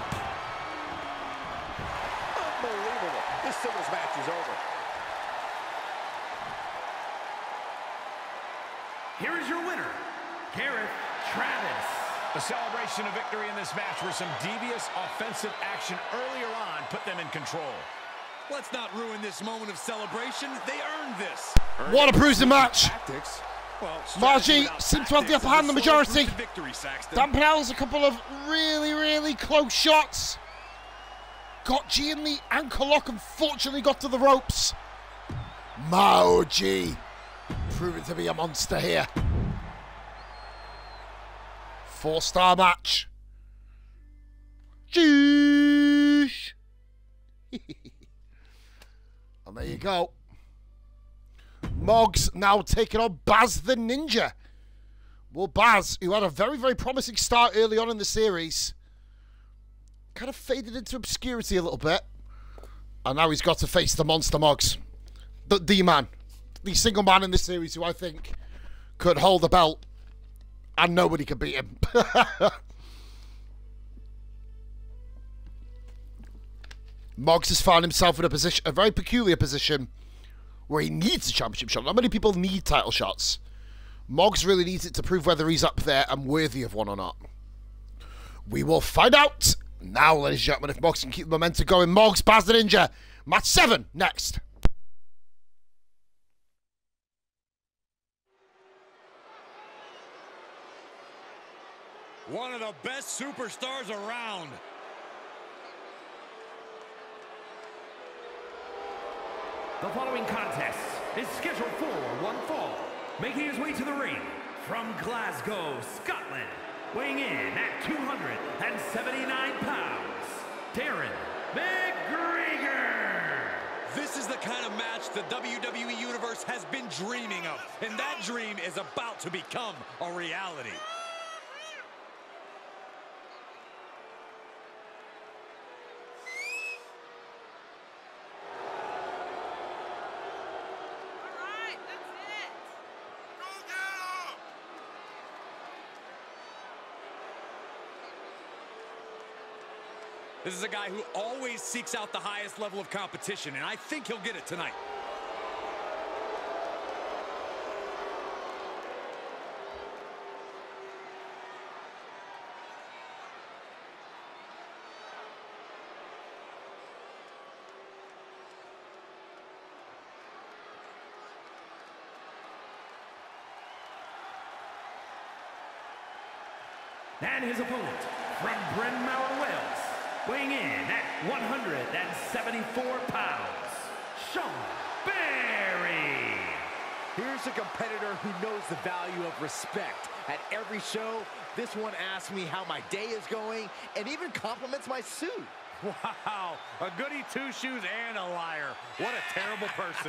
Unbelievable. This singles match is over. here is your winner, Gareth Travis. The celebration of victory in this match where some devious offensive action earlier on put them in control. Let's not ruin this moment of celebration. They earned this. Earned what a bruising match. Tactics. Well, Margie seemed to have the upper hand, the majority. Victory, Dan Pinel's a couple of really, really close shots. Got G in the ankle lock, unfortunately got to the ropes. Mao G proving to be a monster here. Four-star match. Jeez. And there you go. Moggs now taking on Baz the Ninja. Well, Baz, who had a very, very promising start early on in the series, kind of faded into obscurity a little bit. And now he's got to face the monster Moggs. The, the man. The single man in this series who I think could hold the belt. And nobody can beat him. Moggs has found himself in a position, a very peculiar position, where he needs a championship shot. Not many people need title shots. Moggs really needs it to prove whether he's up there and worthy of one or not. We will find out now, ladies and gentlemen, if Moggs can keep the momentum going. Moggs, Baz the Ninja. Match seven, next. One of the best superstars around. The following contest is scheduled for one fall. Making his way to the ring from Glasgow, Scotland, weighing in at two hundred seventy-nine pounds, Darren McGregor. This is the kind of match the W W E Universe has been dreaming of, and that dream is about to become a reality. This is a guy who always seeks out the highest level of competition, and I think he'll get it tonight. And his opponent from Bryn Mawr, Wales, weighing in at one hundred seventy-four pounds, Sean Berry. Here's a competitor who knows the value of respect. At every show, this one asks me how my day is going and even compliments my suit. Wow, a goody two-shoes and a liar. What a terrible person.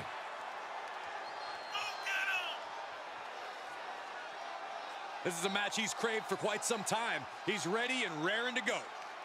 This is a match he's craved for quite some time. He's ready and raring to go.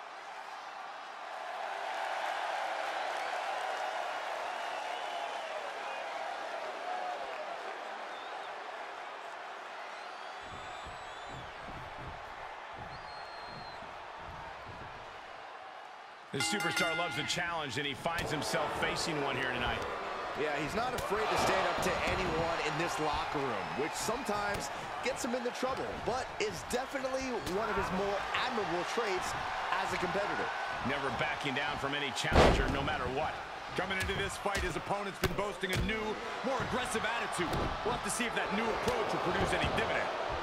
This superstar loves a challenge, and he finds himself facing one here tonight. Yeah, he's not afraid to stand up to anyone in this locker room, which sometimes gets him into trouble, but is definitely one of his more admirable traits as a competitor. Never backing down from any challenger, no matter what. Coming into this fight, his opponent's been boasting a new, more aggressive attitude. We'll have to see if that new approach will produce any dividend.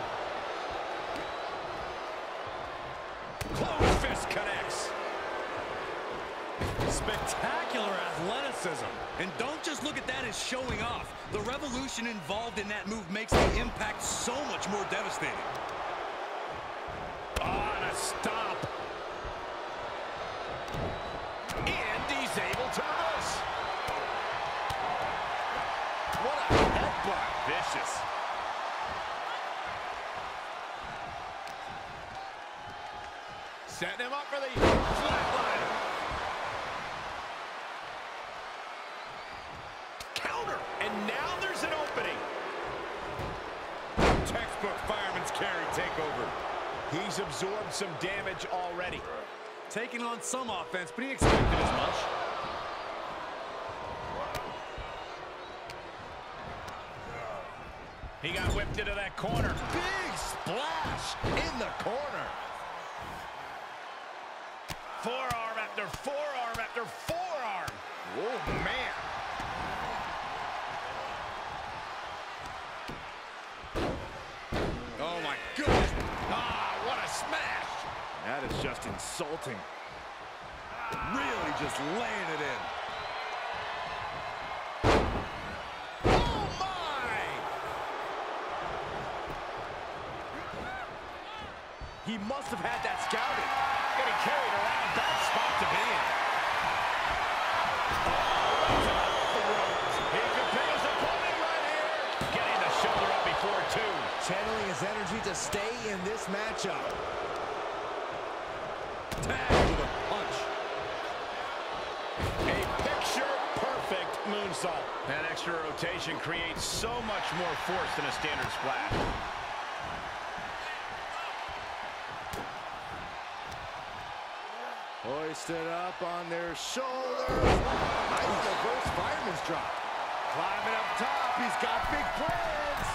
Close fist connects. Spectacular athleticism. And don't just look at that as showing off. The revolution involved in that move makes the impact so much more devastating. Oh, and a stop. And he's able to reverse. What a headbutt. Vicious. Setting him up for the flatliner. Counter. And now there's an opening. Textbook fireman's carry takeover. He's absorbed some damage already. Taking on some offense, but he expected as much. He got whipped into that corner. Big splash in the corner. Forearm after forearm after forearm. Oh, man. Oh, my goodness. Ah, what a smash. That is just insulting. Really just laying it in. Oh, my. He must have had that scouted. Getting carried around. Bad spot to be in. Oh, raising off the ropes. He can pin his opponent right here. Getting the shoulder up before two. Channeling his energy to stay in this matchup. Tag with a punch. A picture-perfect moonsault. That extra rotation creates so much more force than a standard splash. Hoisted up on their shoulders. Nice reverse fireman's drop. Climbing up top. He's got big plans.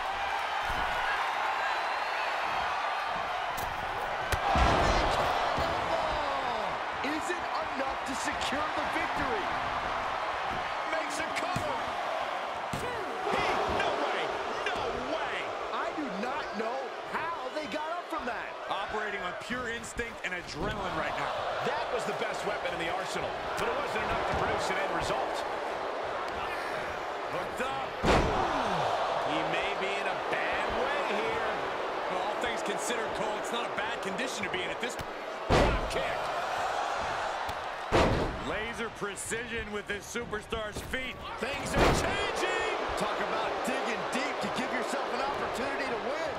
Is it enough to secure the victory? Makes a cover. He, no way, no way. I do not know how they got up from that. Operating on pure instinct and adrenaline right now. That was the best weapon in the arsenal, but it wasn't enough to produce an end result. Hooked up. He may be in a bad way here. Well, all things considered, Cole, it's not a bad condition to be in at this. Drop kick. Laser precision with this superstar's feet. Things are changing. Talk about digging deep to give yourself an opportunity to win.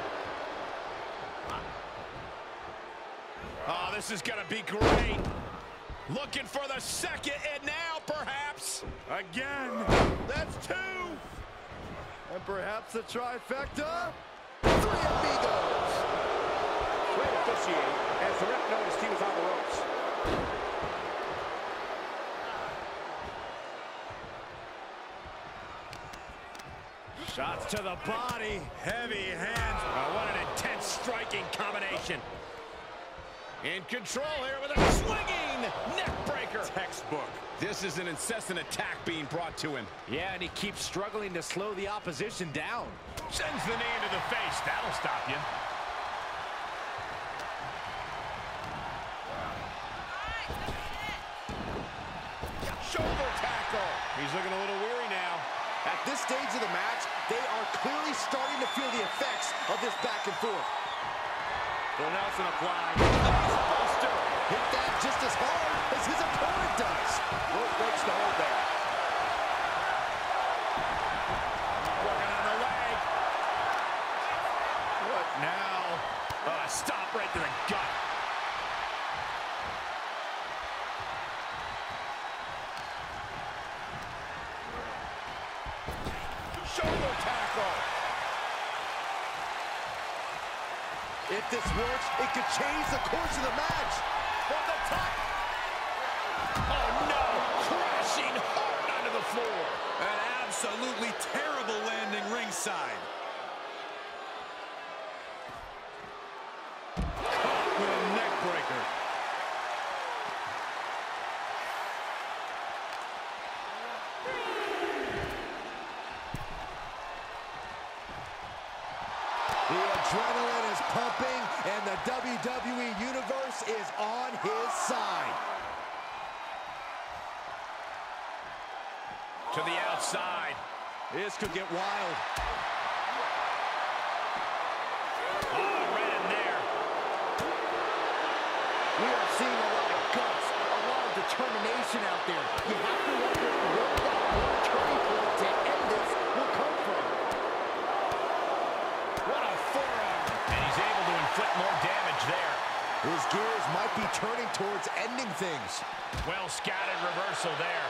Oh, this is going to be great. Looking for the second, and now perhaps. Again. That's two. And perhaps the trifecta. Three amigos. Great officiating as the ref noticed he was on the ropes. Shots to the body. Heavy hands. Oh, what an intense striking combination. In control here with a swinging neck breaker. Textbook. This is an incessant attack being brought to him. Yeah, and he keeps struggling to slow the opposition down. Sends the knee into the face. That'll stop you. Shoulder tackle. He's looking a little weary now. At this stage of the match, they are clearly starting to feel the effects of this back and forth. Full Nelson applied. Buster. Hit that just as hard as his opponent does. Rope breaks the hold there. Working on the leg. What now? Uh, stop right to the gut. Shoulder tackle. If this works, it could change the course of the match. From the top. Oh, no. Crashing hard onto the floor. An absolutely terrible landing ringside. With a neck breaker. The adrenaline is pumping, and the W W E Universe is on his side. To the outside. This could get wild. Oh, right in there. We are seeing a lot of guts, a lot of determination out there. You have to wonder where that one turning point to end this will come from. What a forearm. And he's able to inflict more damage there. His gears might be turning towards ending things. Well scattered reversal there.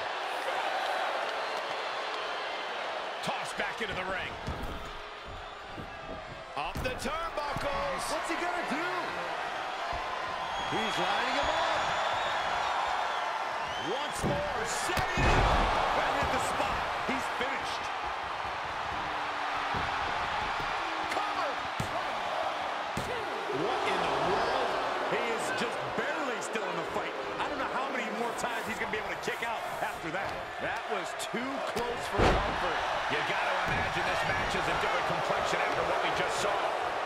Tossed back into the ring. Up the turnbuckles. What's he gonna do? He's lining him up. Once more, setting up. That hit the spot. He's finished. match has a different complexion after what we just saw.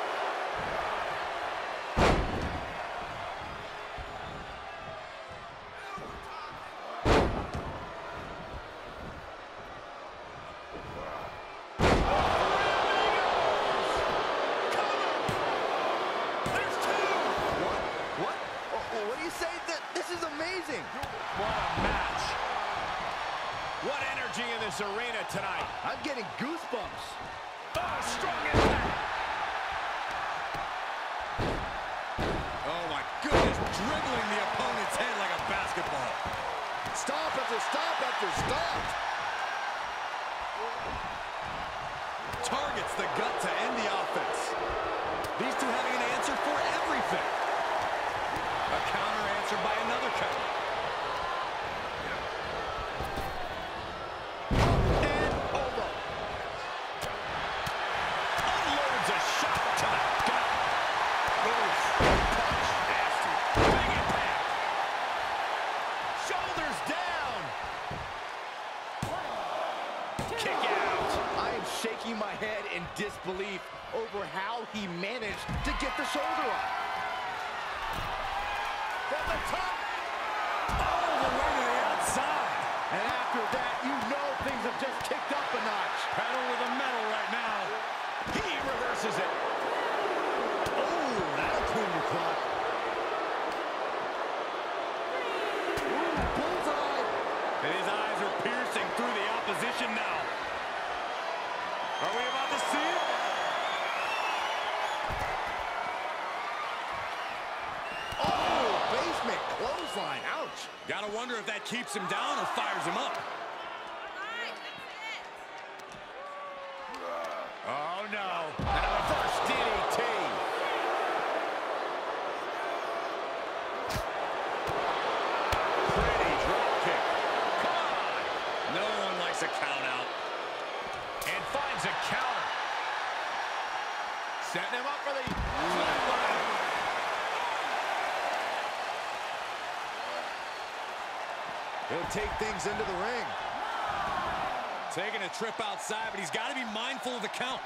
What a match. What energy in this arena tonight. I'm getting goosebumps. Oh, strong impact. Oh, my goodness. Dribbling the opponent's head like a basketball. Stop after stop after stop. Targets the gut to end the offense. These two having an answer for everything. A counter answered by another counter. And over. Unloads a shot to the gut. Oof. Punch. Nasty. Big impact. Shoulders down. Kick out. I am shaking my head in disbelief over how he managed to get the shoulder up. From the top. All the way to the outside. And after that, you know things have just kicked up a notch. Pedal to the metal right now. He reverses it. Oh, that'll clean your clock. Ooh, bullseye. And his eyes are piercing through the opposition now. Are we about to see it? Oh, basement clothesline. Ouch. Gotta wonder if that keeps him down or fires him up. Oh, no. And a reverse D D T. Pretty drop kick. Come on. No one likes a count out. And finds a counter. Setting him up for the flatline. He'll take things into the ring. Taking a trip outside, but he's got to be mindful of the count.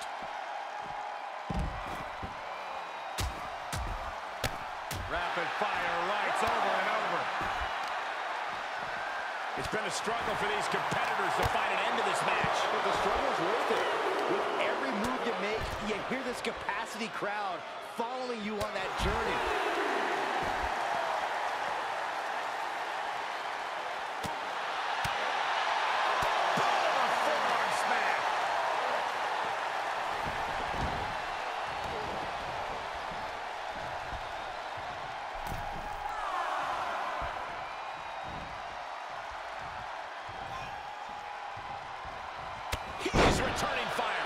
Rapid fire rights over and over. It's been a struggle for these competitors to find an end to this match. But the struggle's worth it. With every move you make, you hear this capacity crowd following you on that journey. He's returning fire.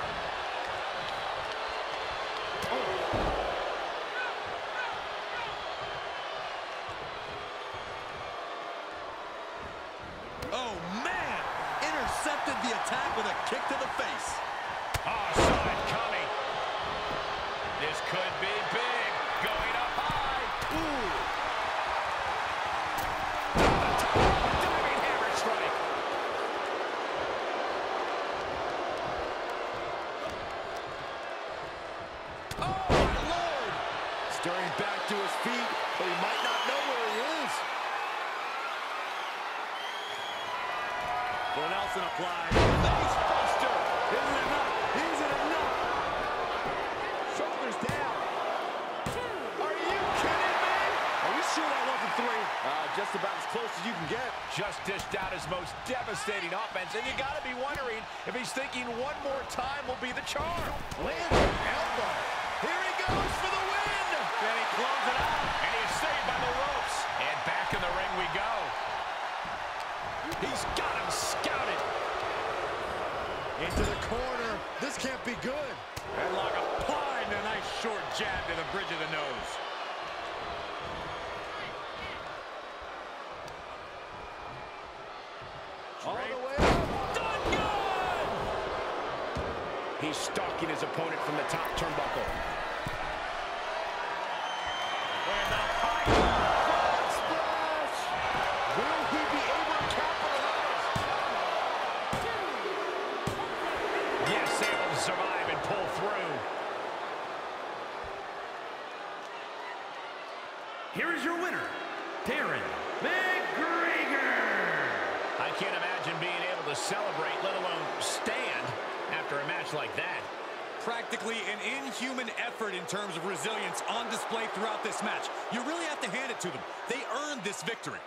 Oh, man! Intercepted the attack with a kick to the face. Oh, saw it coming. This could be big. Going up high. Ooh. The top. Diving hammer strike. Oh, my Lord. Stirring back to his feet, but he might not know where he is. Well, Nelson applied. Face buster. Isn't enough. Isn't enough. Shoulders down. Are you kidding me? Are we sure that wasn't three? Uh, just about as close as you can get. Just dished out his most devastating offense, and you got to be wondering if he's thinking one more time will be the charm. Lands an elbow. Here he goes for the win. Then he closes it out, and he's saved by the ropes. And back in the ring we go. He's got him scouted. Into the corner. This can't be good. Headlock applied, and a nice short jab to the bridge of the nose. All the way up. Done good! He's stalking his opponent from the top turnbuckle. And the high Frog splash. Will he be able to capitalize? yes, able to survive here is your winner, Darren McGregor. I can't imagine being able to celebrate, let alone stand, after a match like that. Practically an inhuman effort in terms of resilience on display throughout this match. You really have to hand it to them. They earned this victory.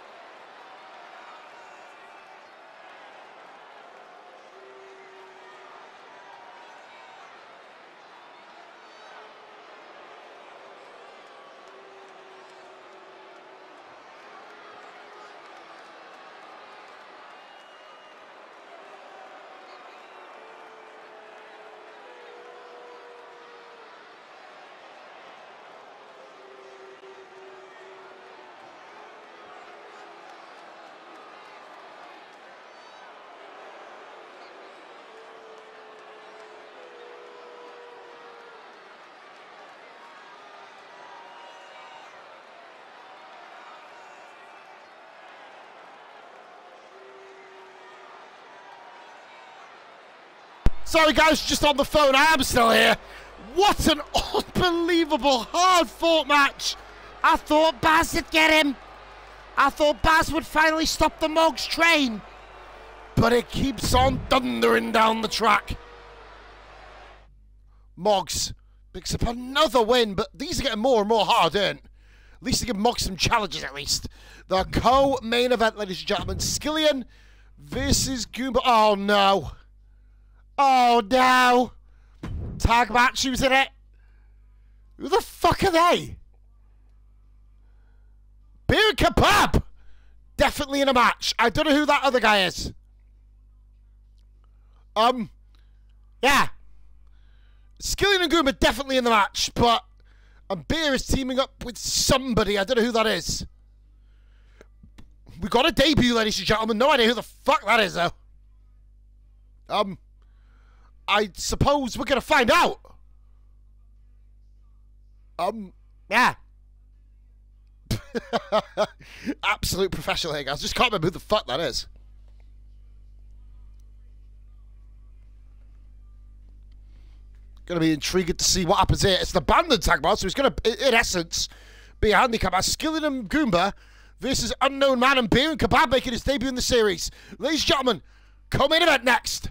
Sorry guys, just on the phone, I am still here. What an unbelievable hard-fought match. I thought Baz would get him. I thought Baz would finally stop the Moggs train. But it keeps on thundering down the track. Moggs picks up another win, but these are getting more and more hard-earned. At least they give Moggs some challenges, at least. The co-main event, ladies and gentlemen. Skillian versus Goomba. Oh, no. Oh, no. Tag match, who's in it? Who the fuck are they? Beer Kebab. Definitely in a match. I don't know who that other guy is. Um, yeah. Skillian and Goomba definitely in the match, but and Beer is teaming up with somebody. I don't know who that is. We got a debut, ladies and gentlemen. No idea who the fuck that is, though. Um, I suppose we're gonna find out. Um, yeah. Absolute professional here, guys. Just can't remember who the fuck that is. Gonna be intrigued to see what happens here. It's the abandoned tag match, so it's gonna, in essence, be a handicap match. Skillian and Goomba versus Unknown Man and Beer and Kebab making his debut in the series. Ladies and gentlemen, co-main event next.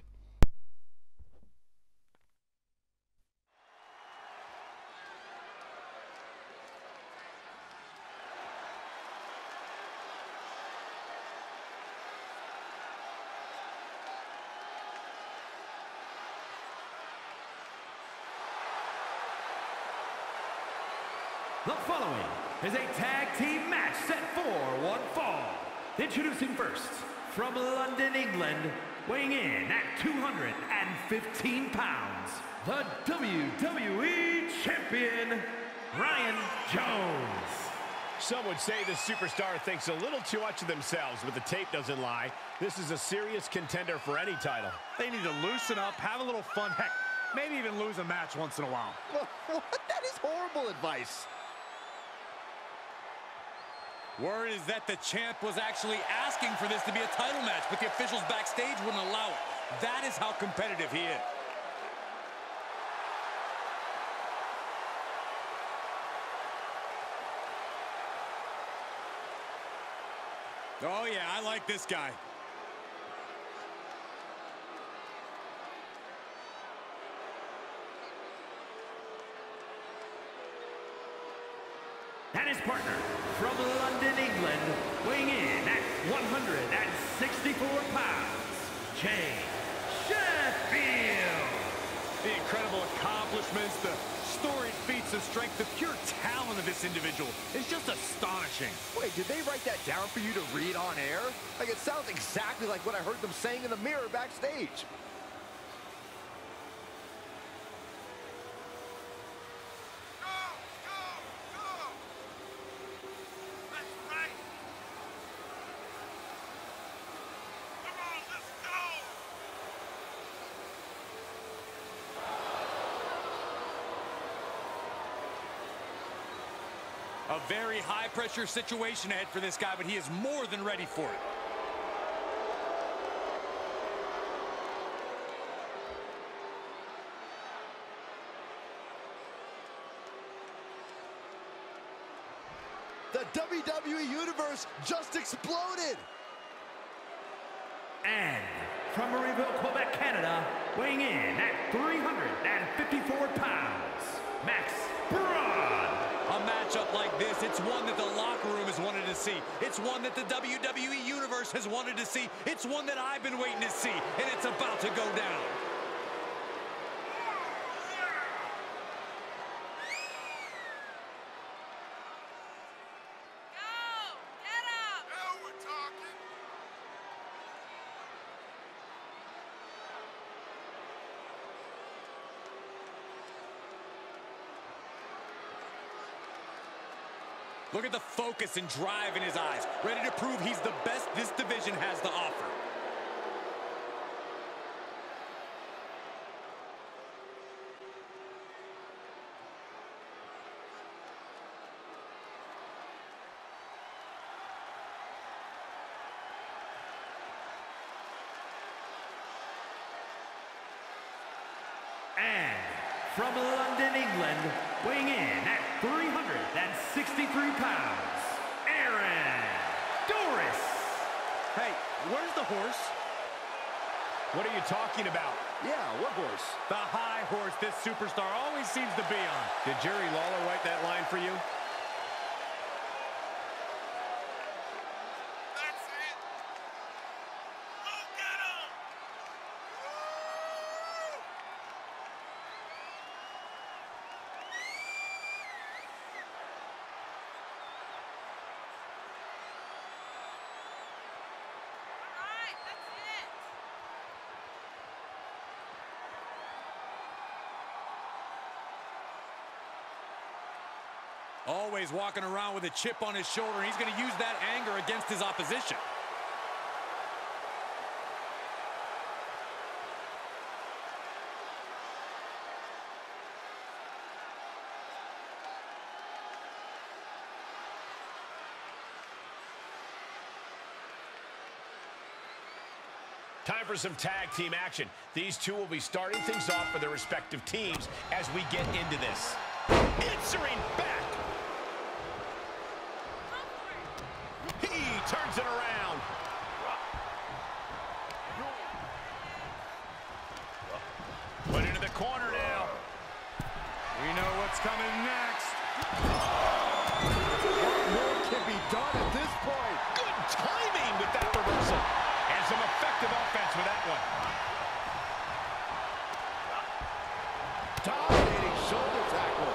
The following is a tag team match set for one fall. Introducing first, from London, England, weighing in at two hundred fifteen pounds, the W W E Champion, Ryan Jones. Some would say the superstar thinks a little too much of themselves, but the tape doesn't lie. This is a serious contender for any title. They need to loosen up, have a little fun, heck, maybe even lose a match once in a while. What? That is horrible advice. Word is that the champ was actually asking for this to be a title match, but the officials backstage wouldn't allow it. That is how competitive he is. Oh yeah, I like this guy. And his partner, from London, England, weighing in at one hundred sixty-four pounds, Jay Sheffield. The incredible accomplishments, the storied feats of strength, the pure talent of this individual is just astonishing. Wait, did they write that down for you to read on air? Like, it sounds exactly like what I heard them saying in the mirror backstage. A very high-pressure situation ahead for this guy, but he is more than ready for it. The W W E Universe just exploded. And from Marieville, Quebec, Canada, weighing in at three hundred fifty-four pounds, Max Braun. A matchup like this, it's one that the locker room has wanted to see. It's one that the W W E Universe has wanted to see. It's one that I've been waiting to see, and it's about to go down. Look at the focus and drive in his eyes, ready to prove he's the best this division has to offer. And from London, England, weighing in at three hundred sixty-three pounds, Aaron Doris. Hey, where's the horse? What are you talking about? Yeah, what horse? The high horse this superstar always seems to be on. Did Jerry Lawler write that line for you? Always walking around with a chip on his shoulder. He's going to use that anger against his opposition. Time for some tag team action. These two will be starting things off for their respective teams as we get into this. Answering back. He turns it around. Put into the corner now. We know what's coming next. What more can be done at this point? Good timing with that reversal. And some effective offense with that one. Dominating shoulder tackle.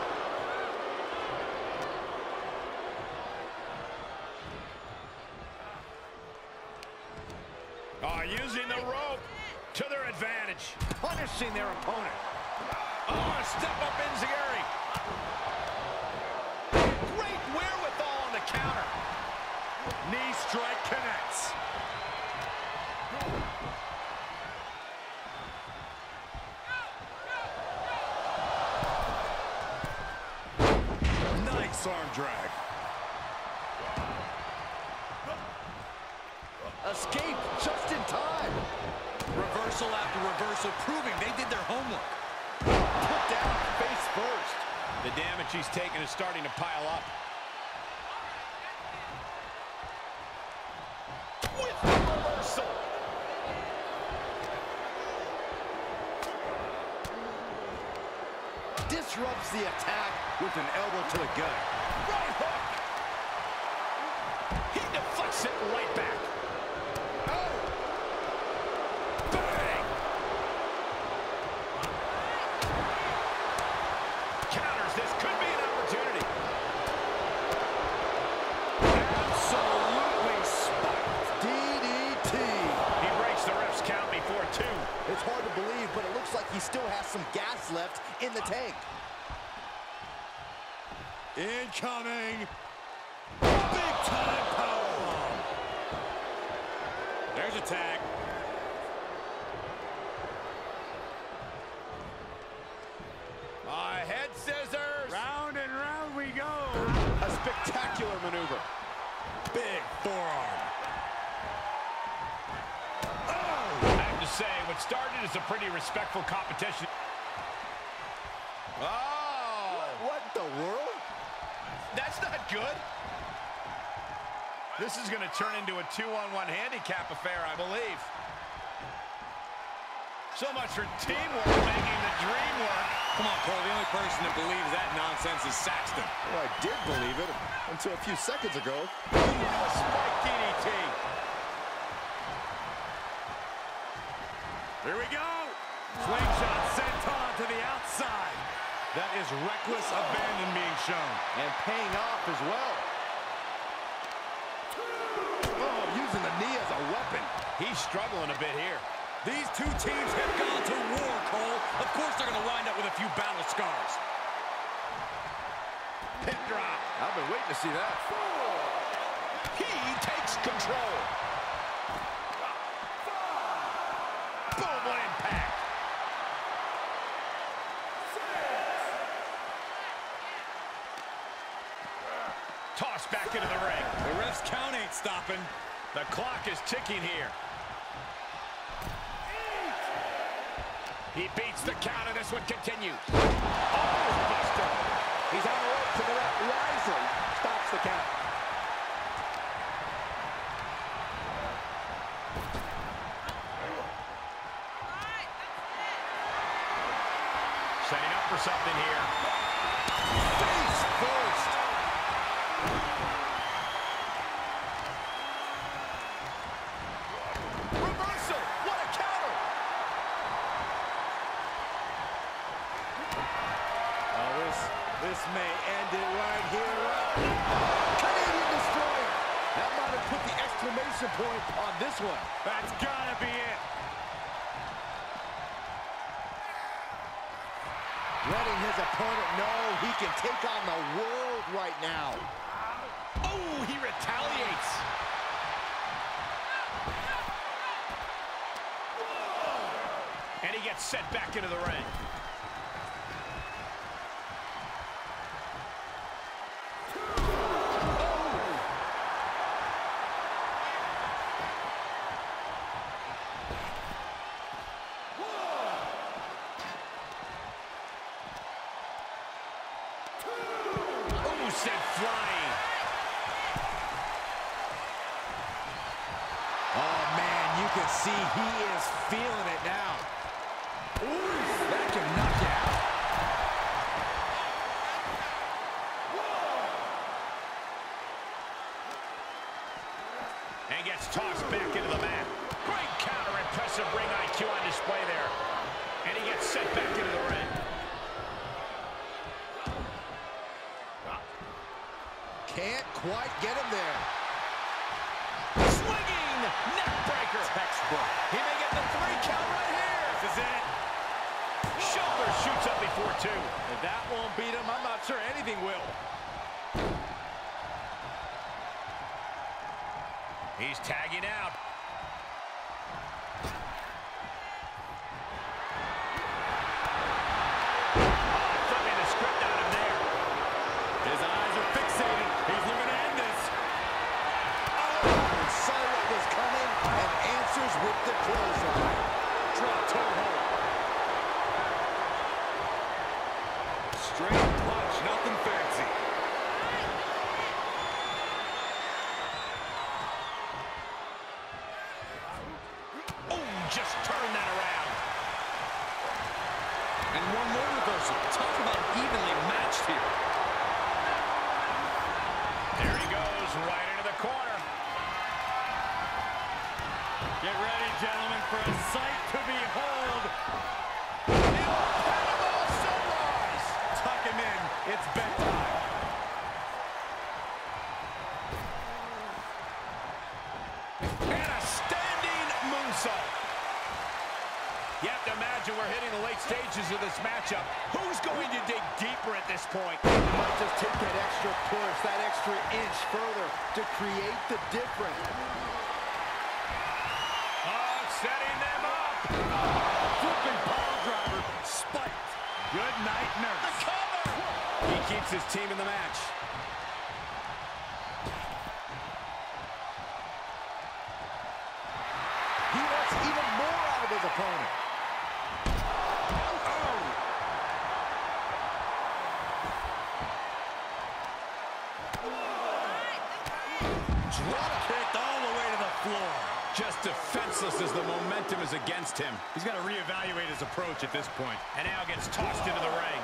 Oh, using the rope to their advantage. Punishing their opponent. Oh, a step up Enziguri. Great wherewithal on the counter. Knee strike connects. Nice arm drag. Escape just in time. Reversal after reversal, proving they did their homework. Put down face first. The damage he's taken is starting to pile up. With the reversal. Disrupts the attack with an elbow to the gut. Right hook. He deflects it right back. Oh. Bang. Counters. This could be an opportunity. Absolutely spiked. D D T. He breaks the ref's count before two. It's hard to believe, but it looks like he still has some gas left in the tank. Incoming. Big time powerbomb. There's a tag. Uh, head scissors. Round and round we go. A spectacular maneuver. Big forearm. I have to say, what started as a pretty respectful competition. Oh! What in the world? That's not good. This is going to turn into a two-on-one handicap affair, I believe. So much for teamwork making the dream work. Come on, Cole. The only person that believes that nonsense is Saxton. Well, I did believe it until a few seconds ago. A spike D D T. Here we go. Slingshot sent on to the outside. That is reckless abandon being shown. And paying off as well. Oh, using the knee as a weapon. He's struggling a bit here. These two teams have gone to war, Cole. Of course they're going to wind up with a few battle scars. Pin drop. I've been waiting to see that. He takes control. Boom, what impact. Toss back into the ring. The ref's count ain't stopping. The clock is ticking here. He beats the count, and this one continues. Oh, Buster. He's on the rope to the left. Wisely stops the count. Setting up for something here. Face first. Reversal. What a counter. Oh, this, this may end it right here. Canadian Destroyer. That might have put the exclamation point on this one. That's gotta be it. Letting his opponent know he can take on the world right now. Oh, he retaliates. And he gets set back into the ring. Sent flying. Oh, man, you can see he is feeling it now. Ooh, that can knock you out. And gets tossed back into the mat. Great counter, impressive ring I Q on display there. And he gets sent back into the ring. Can't quite get him there. Swinging neck breaker. Textbook. He may get the three count right here. This is it. Shoulder shoots up before two. If that won't beat him, I'm not sure anything will. He's tagging out. With the clothesline. Drop toe hold. Straight punch, nothing fancy. Oh, just turn that around. And one more reversal. Talk about evenly matched here. There he goes, right into the corner. Get ready, gentlemen, for a sight to behold. Incredible sunrise. Tuck him in. It's bedtime. And a standing moonsault. You have to imagine we're hitting the late stages of this matchup. Who's going to dig deeper at this point? Might just take that extra push, that extra inch further to create the difference. Oh, setting them up. Flipping power driver. Spiked. Good night, nurse. The cover. He keeps his team in the match. He wants even more out of his opponent. Drop kicked all the way to the floor. Just defenseless as the momentum is against him. He's got to reevaluate his approach at this point. And now gets tossed into the ring.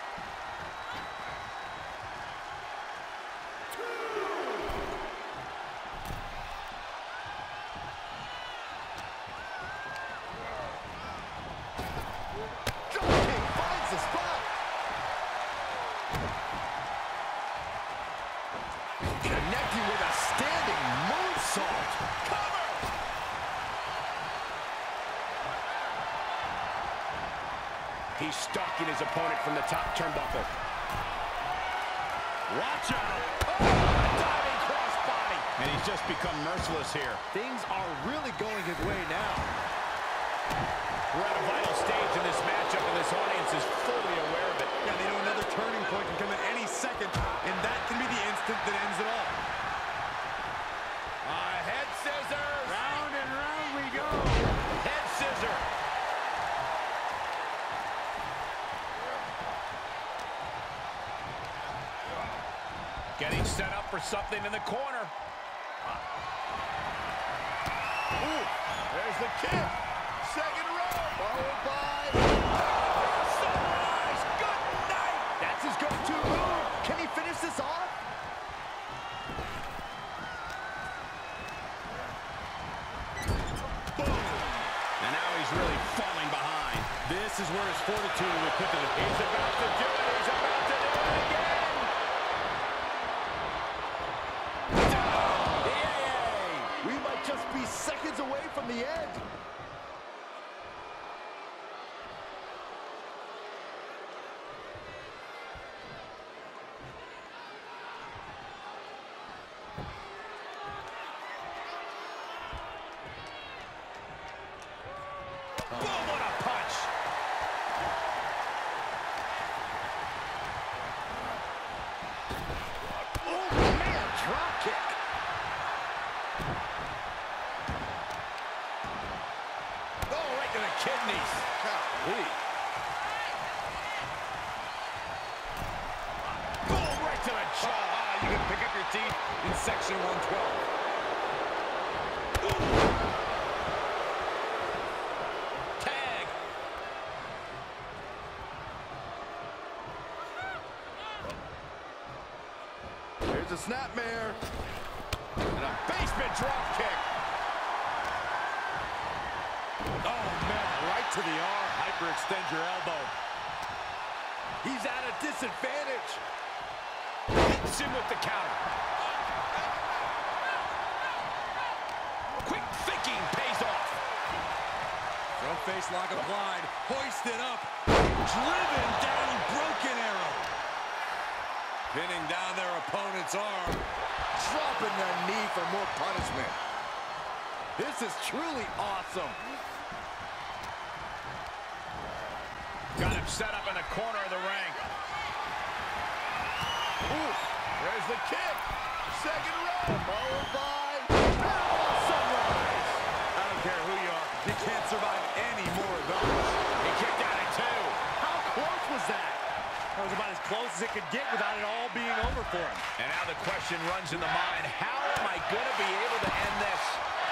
Connecting with a standing moonsault. Cover! He's stalking his opponent from the top turnbuckle. Watch out. Oh, diving crossbody. And he's just become merciless here. Things are really going his way now. We're at a vital stage in this matchup, and this audience is fully aware of it. Yeah, they know another turning point can come at any second, and that can be the instant that ends it all. Uh, head scissors. Round and round we go. Head scissor. Getting set up for something in the corner. Ooh, there's the kick. Second row, followed by Sunrise. Good night. that's his go-to move. Can he finish this off? Boom. And now he's really falling behind. This is where his fortitude will be put to the test. He's about to do it. He's about to do it again. We might just be seconds away from the end. Boom, what a punch. Oh, man, drop kick. Oh, right to the kidneys. Golly. Boom, right to the jaw. Ah, you can pick up your teeth in section one twelve. Tag. There's a snapmare. And a basement drop kick. Oh, man, right to the arm. Hyperextend your elbow. He's at a disadvantage. Hits him with the counter. Quick thinking pays off. Front face lock applied. Hoisted up. Driven down. Broken arrow. Pinning down their opponent's arm. Dropping their knee for more punishment. This is truly awesome. Got him set up in the corner of the ring. Ooh, there's the kick. Second row, followed by Sunrise. I don't care who you are. You can't survive any more of those. He kicked out at two. How close was that? That was about as close as it could get without it all being over for him. And now the question runs in the mind, how am I going to be able to end this?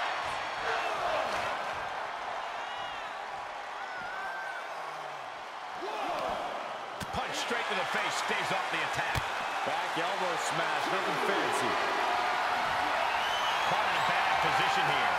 Punch straight to the face, stays off the attack. Back elbow smash, nothing fancy. Caught in a bad position here.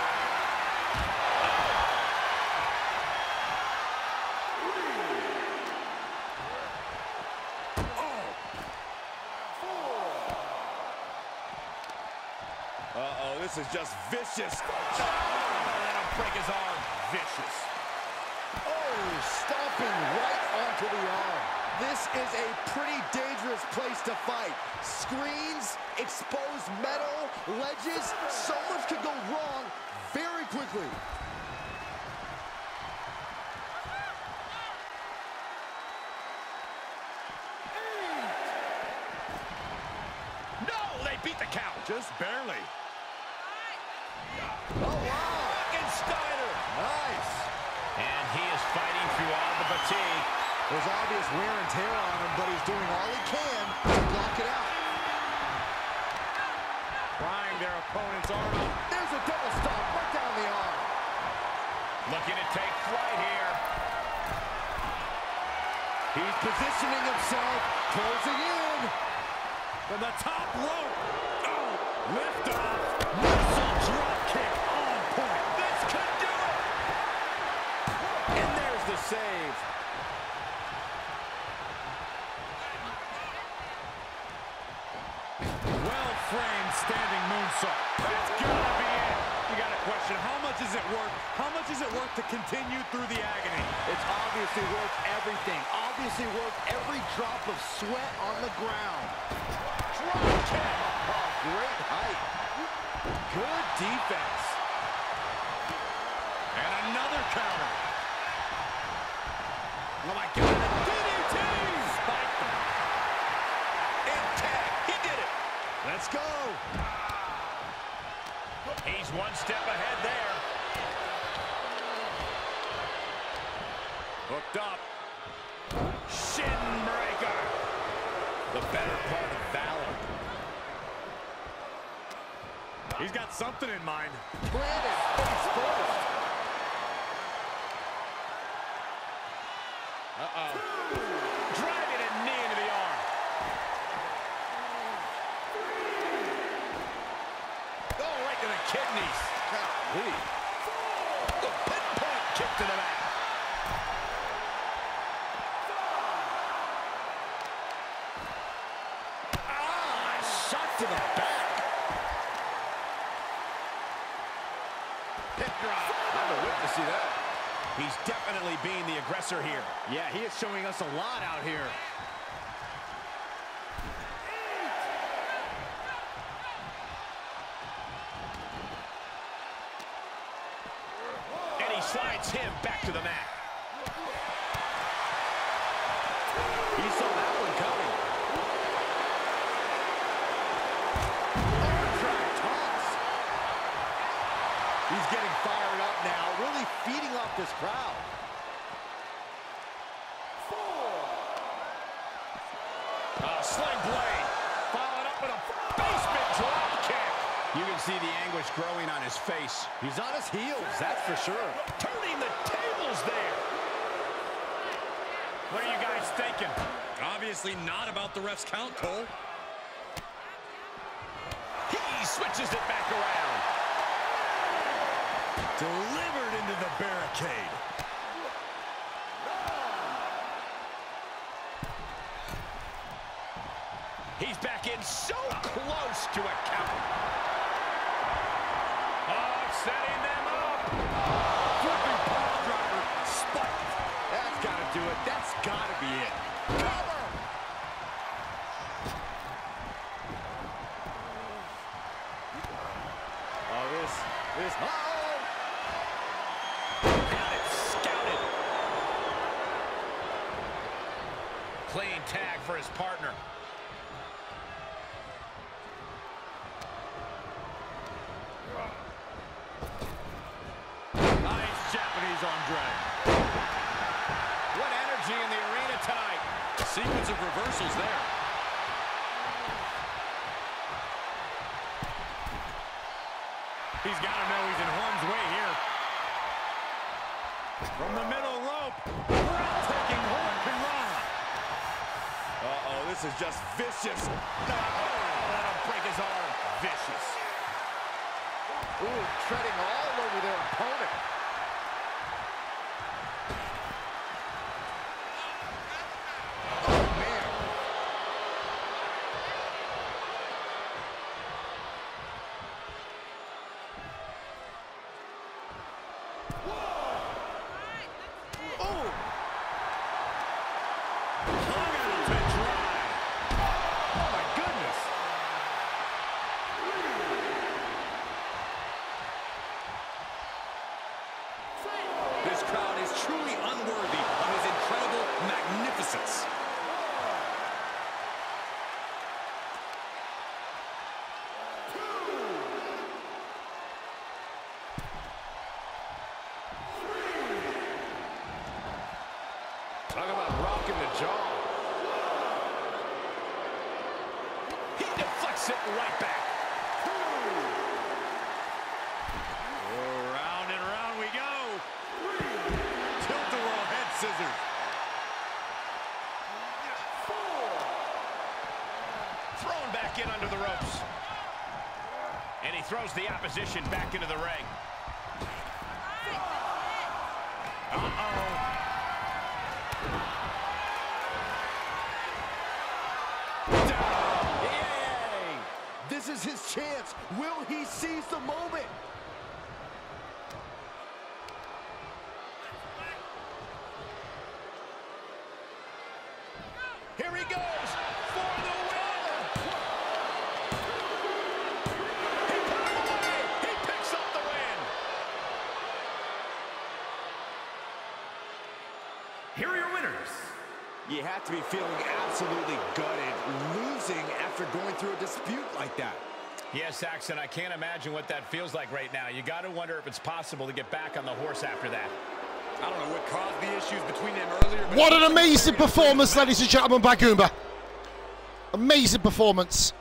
Uh-oh, this is just vicious. Oh, that'll break his arm. Vicious. Oh, stomping right onto the arm. This is a pretty dangerous place to fight. Screens, exposed metal, ledges, so much could go wrong very quickly. No, they beat the count. Just barely. Oh, wow. Steiner. Nice. And he is fighting through all the fatigue. There's obvious wear and tear on him, but he's doing all he can to block it out. Prying their opponent's arm out. There's a double stomp right down the arm. Looking to take flight here. He's positioning himself, closing in. From the top rope. Oh, lift off. Missile drop kick on point. This could do it. And there's the save. Well-framed standing moonsault. That's gotta be it. You gotta question, how much is it worth? How much is it worth to continue through the agony? It's obviously worth everything. Obviously worth every drop of sweat on the ground. Drop kick. Oh, great height. Good defense. And another counter. Oh my God, D D T! Spiked him. And tag. He did it. Let's go. He's one step ahead there. Hooked up. Shin breaker. The better part of valor. He's got something in mind. Planted face first. Uh-oh. Driving a knee into the arm. Oh, right to the kidneys. Golly. The pinpoint kick to the back. Ah, shot to the back. Hip drop. I'm a whip to see that. He's definitely being the aggressor here. Yeah, he is showing us a lot out here. And he slides him back to the mat. He saw that one coming. Arm drag toss. He's getting fired up now, really feeding off this crowd. Uh, sling blade. Followed up with a basement drop kick. You can see the anguish growing on his face. He's on his heels, that's for sure. Turning the tables there. What are you guys thinking? Obviously not about the ref's count, Cole. He switches it back around. Delivered into the barricade. He's back in so close to a count. Oh, setting them up. Flipping power driver. Spiked. That's got to do it. That's got to be it. Cover! Oh, this, this, uh-oh! Got it scouted. Clean tag for his partner. Nice Japanese arm drag. What energy in the arena tonight. A sequence of reversals there. He's got to know he's in harm's way here. From the middle rope. Breathtaking Hurricane Rana. Uh-oh, this is just vicious. That'll break his arm. Vicious. Ooh, treading all over their opponent. Oh, man. Oh! Hung to dry. Oh, my goodness. This crowd is truly unworthy of his incredible magnificence. Talk about rocking the jaw. He deflects it right back. get under the ropes. And he throws the opposition back into the ring. Uh-oh. This is his chance. Will he seize the moment? Here he goes for the win. He put him away. He picks up the win. Here are your winners. You have to be feeling absolutely gutted, losing after going through a dispute like that. Yes, Saxon, I can't imagine what that feels like right now. You got to wonder if it's possible to get back on the horse after that. I don't know what caused the issues between them earlier. But What an amazing performance, ladies and gentlemen, by Goomba. Amazing performance.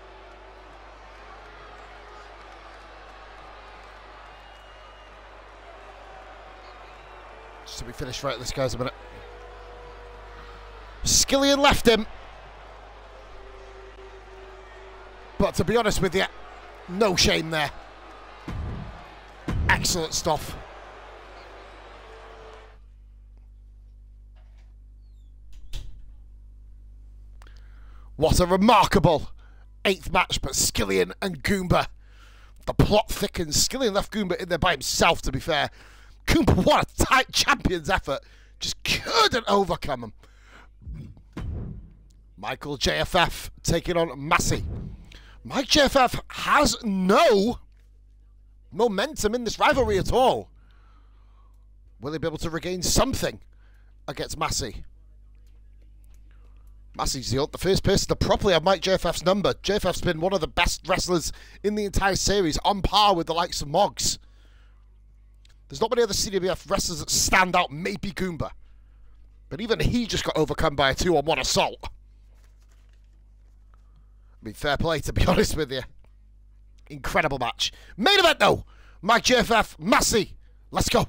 Just to be finished right, this guy's a minute. Skillian left him. But to be honest with you, no shame there. Excellent stuff. What a remarkable eighth match, but Skillian and Goomba. The plot thickens. Skillian left Goomba in there by himself, to be fair. Goomba, what a tight champion's effort. Just couldn't overcome him. Michael J F F taking on Massey. Mike J F F has no momentum in this rivalry at all. Will he be able to regain something against Massey? Massey's the, the first person to properly have Mike J F F's number. J F F's been one of the best wrestlers in the entire series, on par with the likes of Moggs. There's not many other C W F wrestlers that stand out, maybe Goomba. But even he just got overcome by a two on one assault. I mean, fair play, to be honest with you. Incredible match. Main event, though. Mike J F F, Massey. Let's go.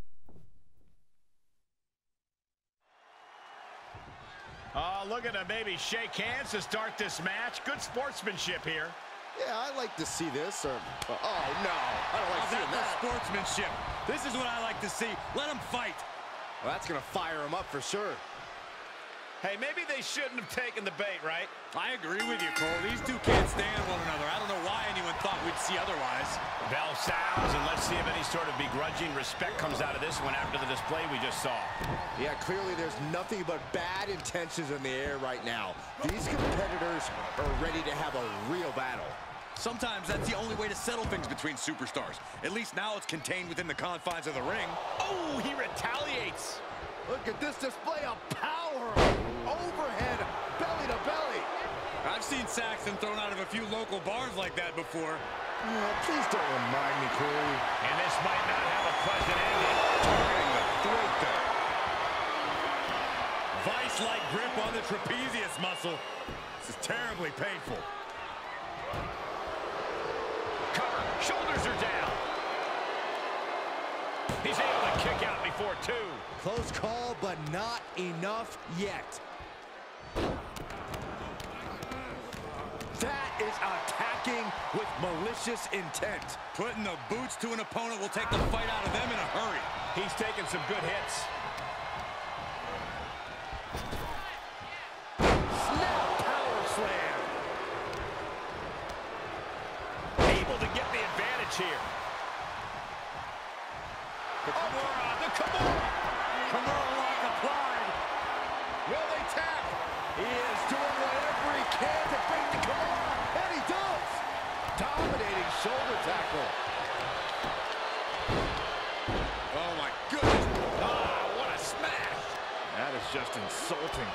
Oh, looking to maybe shake hands to start this match. Good sportsmanship here. Yeah, I like to see this. Or, oh, no. I don't like Oh, seeing that's that. sportsmanship. This is what I like to see. Let him fight. Well, that's going to fire him up for sure. Hey, maybe they shouldn't have taken the bait, right? I agree with you, Cole. These two can't stand one another. I don't know why anyone thought we'd see otherwise. Bell sounds, and let's see if any sort of begrudging respect comes out of this one after the display we just saw. Yeah, clearly there's nothing but bad intentions in the air right now. These competitors are ready to have a real battle. Sometimes that's the only way to settle things between superstars. At least now it's contained within the confines of the ring. Oh, he retaliates. Look at this display of power. Overhead, belly to belly. I've seen Saxon thrown out of a few local bars like that before. Oh, please don't remind me, Corey. And this might not have a pleasant ending. Targeting the throat there. Vice-like grip on the trapezius muscle. This is terribly painful. Cover, shoulders are down. He's able to kick out before two. Close call, but not enough yet. That is attacking with malicious intent. Putting the boots to an opponent will take the fight out of them in a hurry. He's taking some good hits. Snap power slam. Able to get the advantage here. The Kimura, the Kimura. Kimura lock applied. Will they tap? He is doing whatever he can to break the Kimura, and he does. Dominating shoulder tackle. Oh, my goodness. Ah, what a smash. That is just insulting.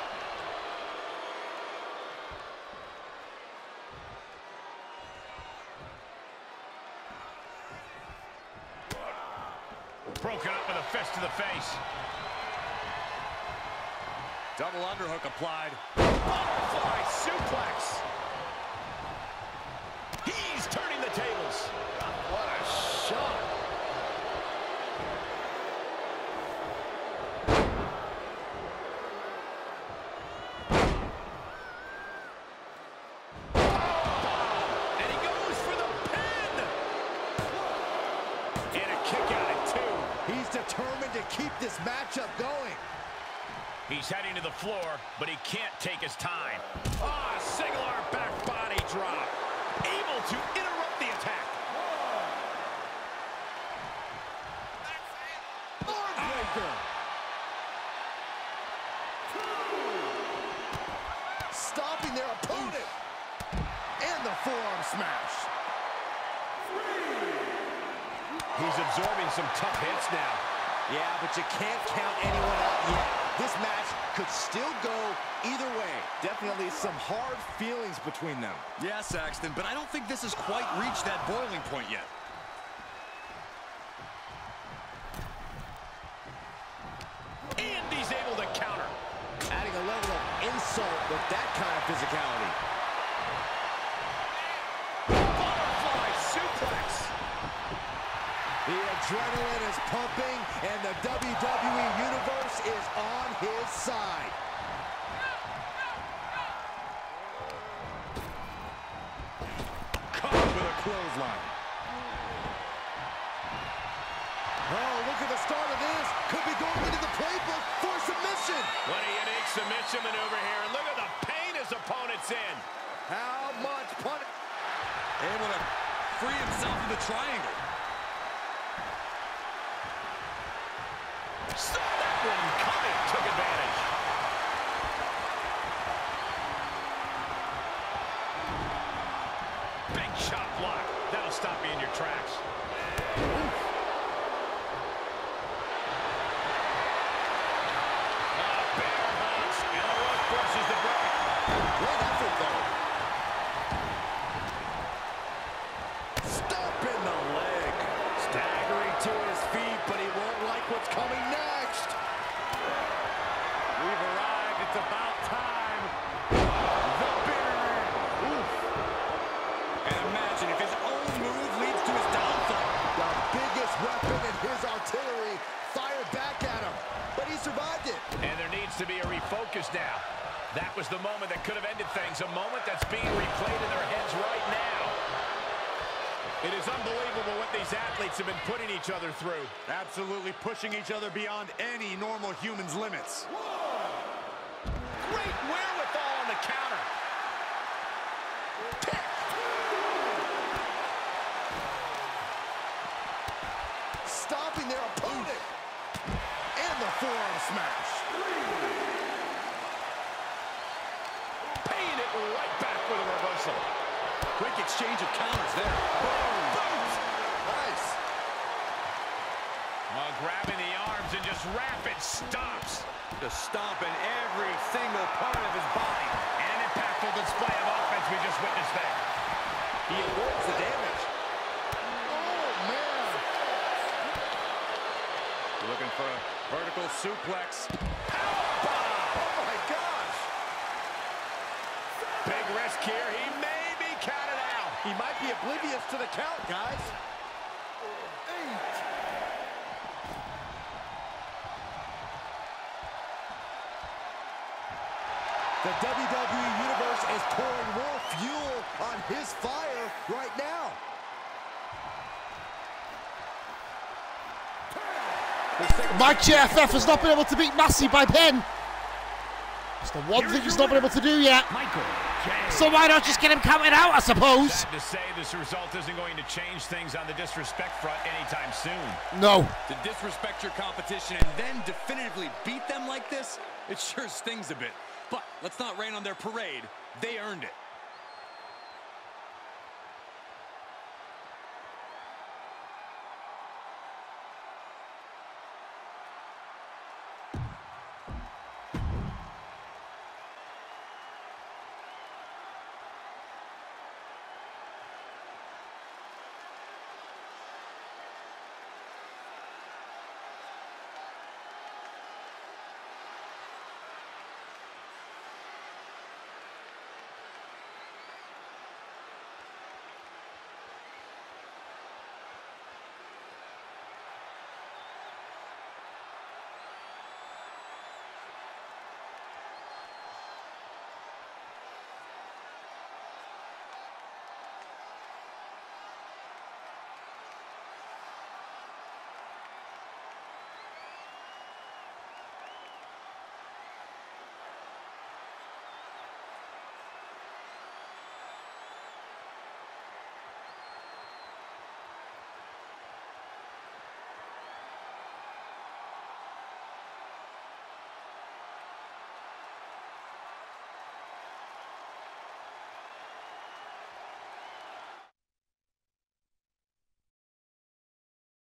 Broken up with a fist to the face. Double underhook applied. Butterfly suplex. He's turning the tables. What a shot. determined to keep this matchup going. He's heading to the floor, but he can't take his time. Ah, oh, single arm back body drop. Able to interrupt the attack. Lordbreaker. Stopping their opponent. And the forearm smash. He's absorbing some tough hits now. Yeah, but you can't count anyone out yet. This match could still go either way. Definitely some hard feelings between them. Yeah, Saxton, but I don't think this has quite reached that boiling point yet. And he's able to counter. Adding a level of insult with that kind of physicality. Butterfly suplex. The adrenaline is pumping, and the W W E Universe is on his side. Caught with a clothesline. Oh, look at the start of this. Could be going into the playbook for submission. What a unique submission maneuver here. And look at the pain his opponent's in. How much pun... Able to free himself from the triangle. Saw that one coming. Took advantage. Big shot block. That'll stop you in your tracks. To be a refocus now. That was the moment that could have ended things, a moment that's being replayed in their heads right now. It is unbelievable what these athletes have been putting each other through. Absolutely pushing each other beyond any normal human's limits. Great wherewithal on the counter. Stopping their opponent. And the forearm smash. Paying it right back with a reversal. Quick exchange of counters there. Boom. Boom. Nice. Well, grabbing the arms and just rapid stops. Just stomping every single part of his body. An impactful display of offense we just witnessed there. He avoids the damage. Oh, man. Looking for a vertical suplex. Oh, my gosh. Big risk here. He may be counted out. He might be oblivious to the count, guys. The W W E Universe is pouring more fuel on his fire right now. Mike J F F has not been able to beat Massey by pin. It's the one thing he's not been able to do yet. Michael J. So why not just get him counted out, I suppose? Sad to say this result isn't going to change things on the disrespect front anytime soon. No. To disrespect your competition and then definitively beat them like this, it sure stings a bit. But let's not rain on their parade. They earned it.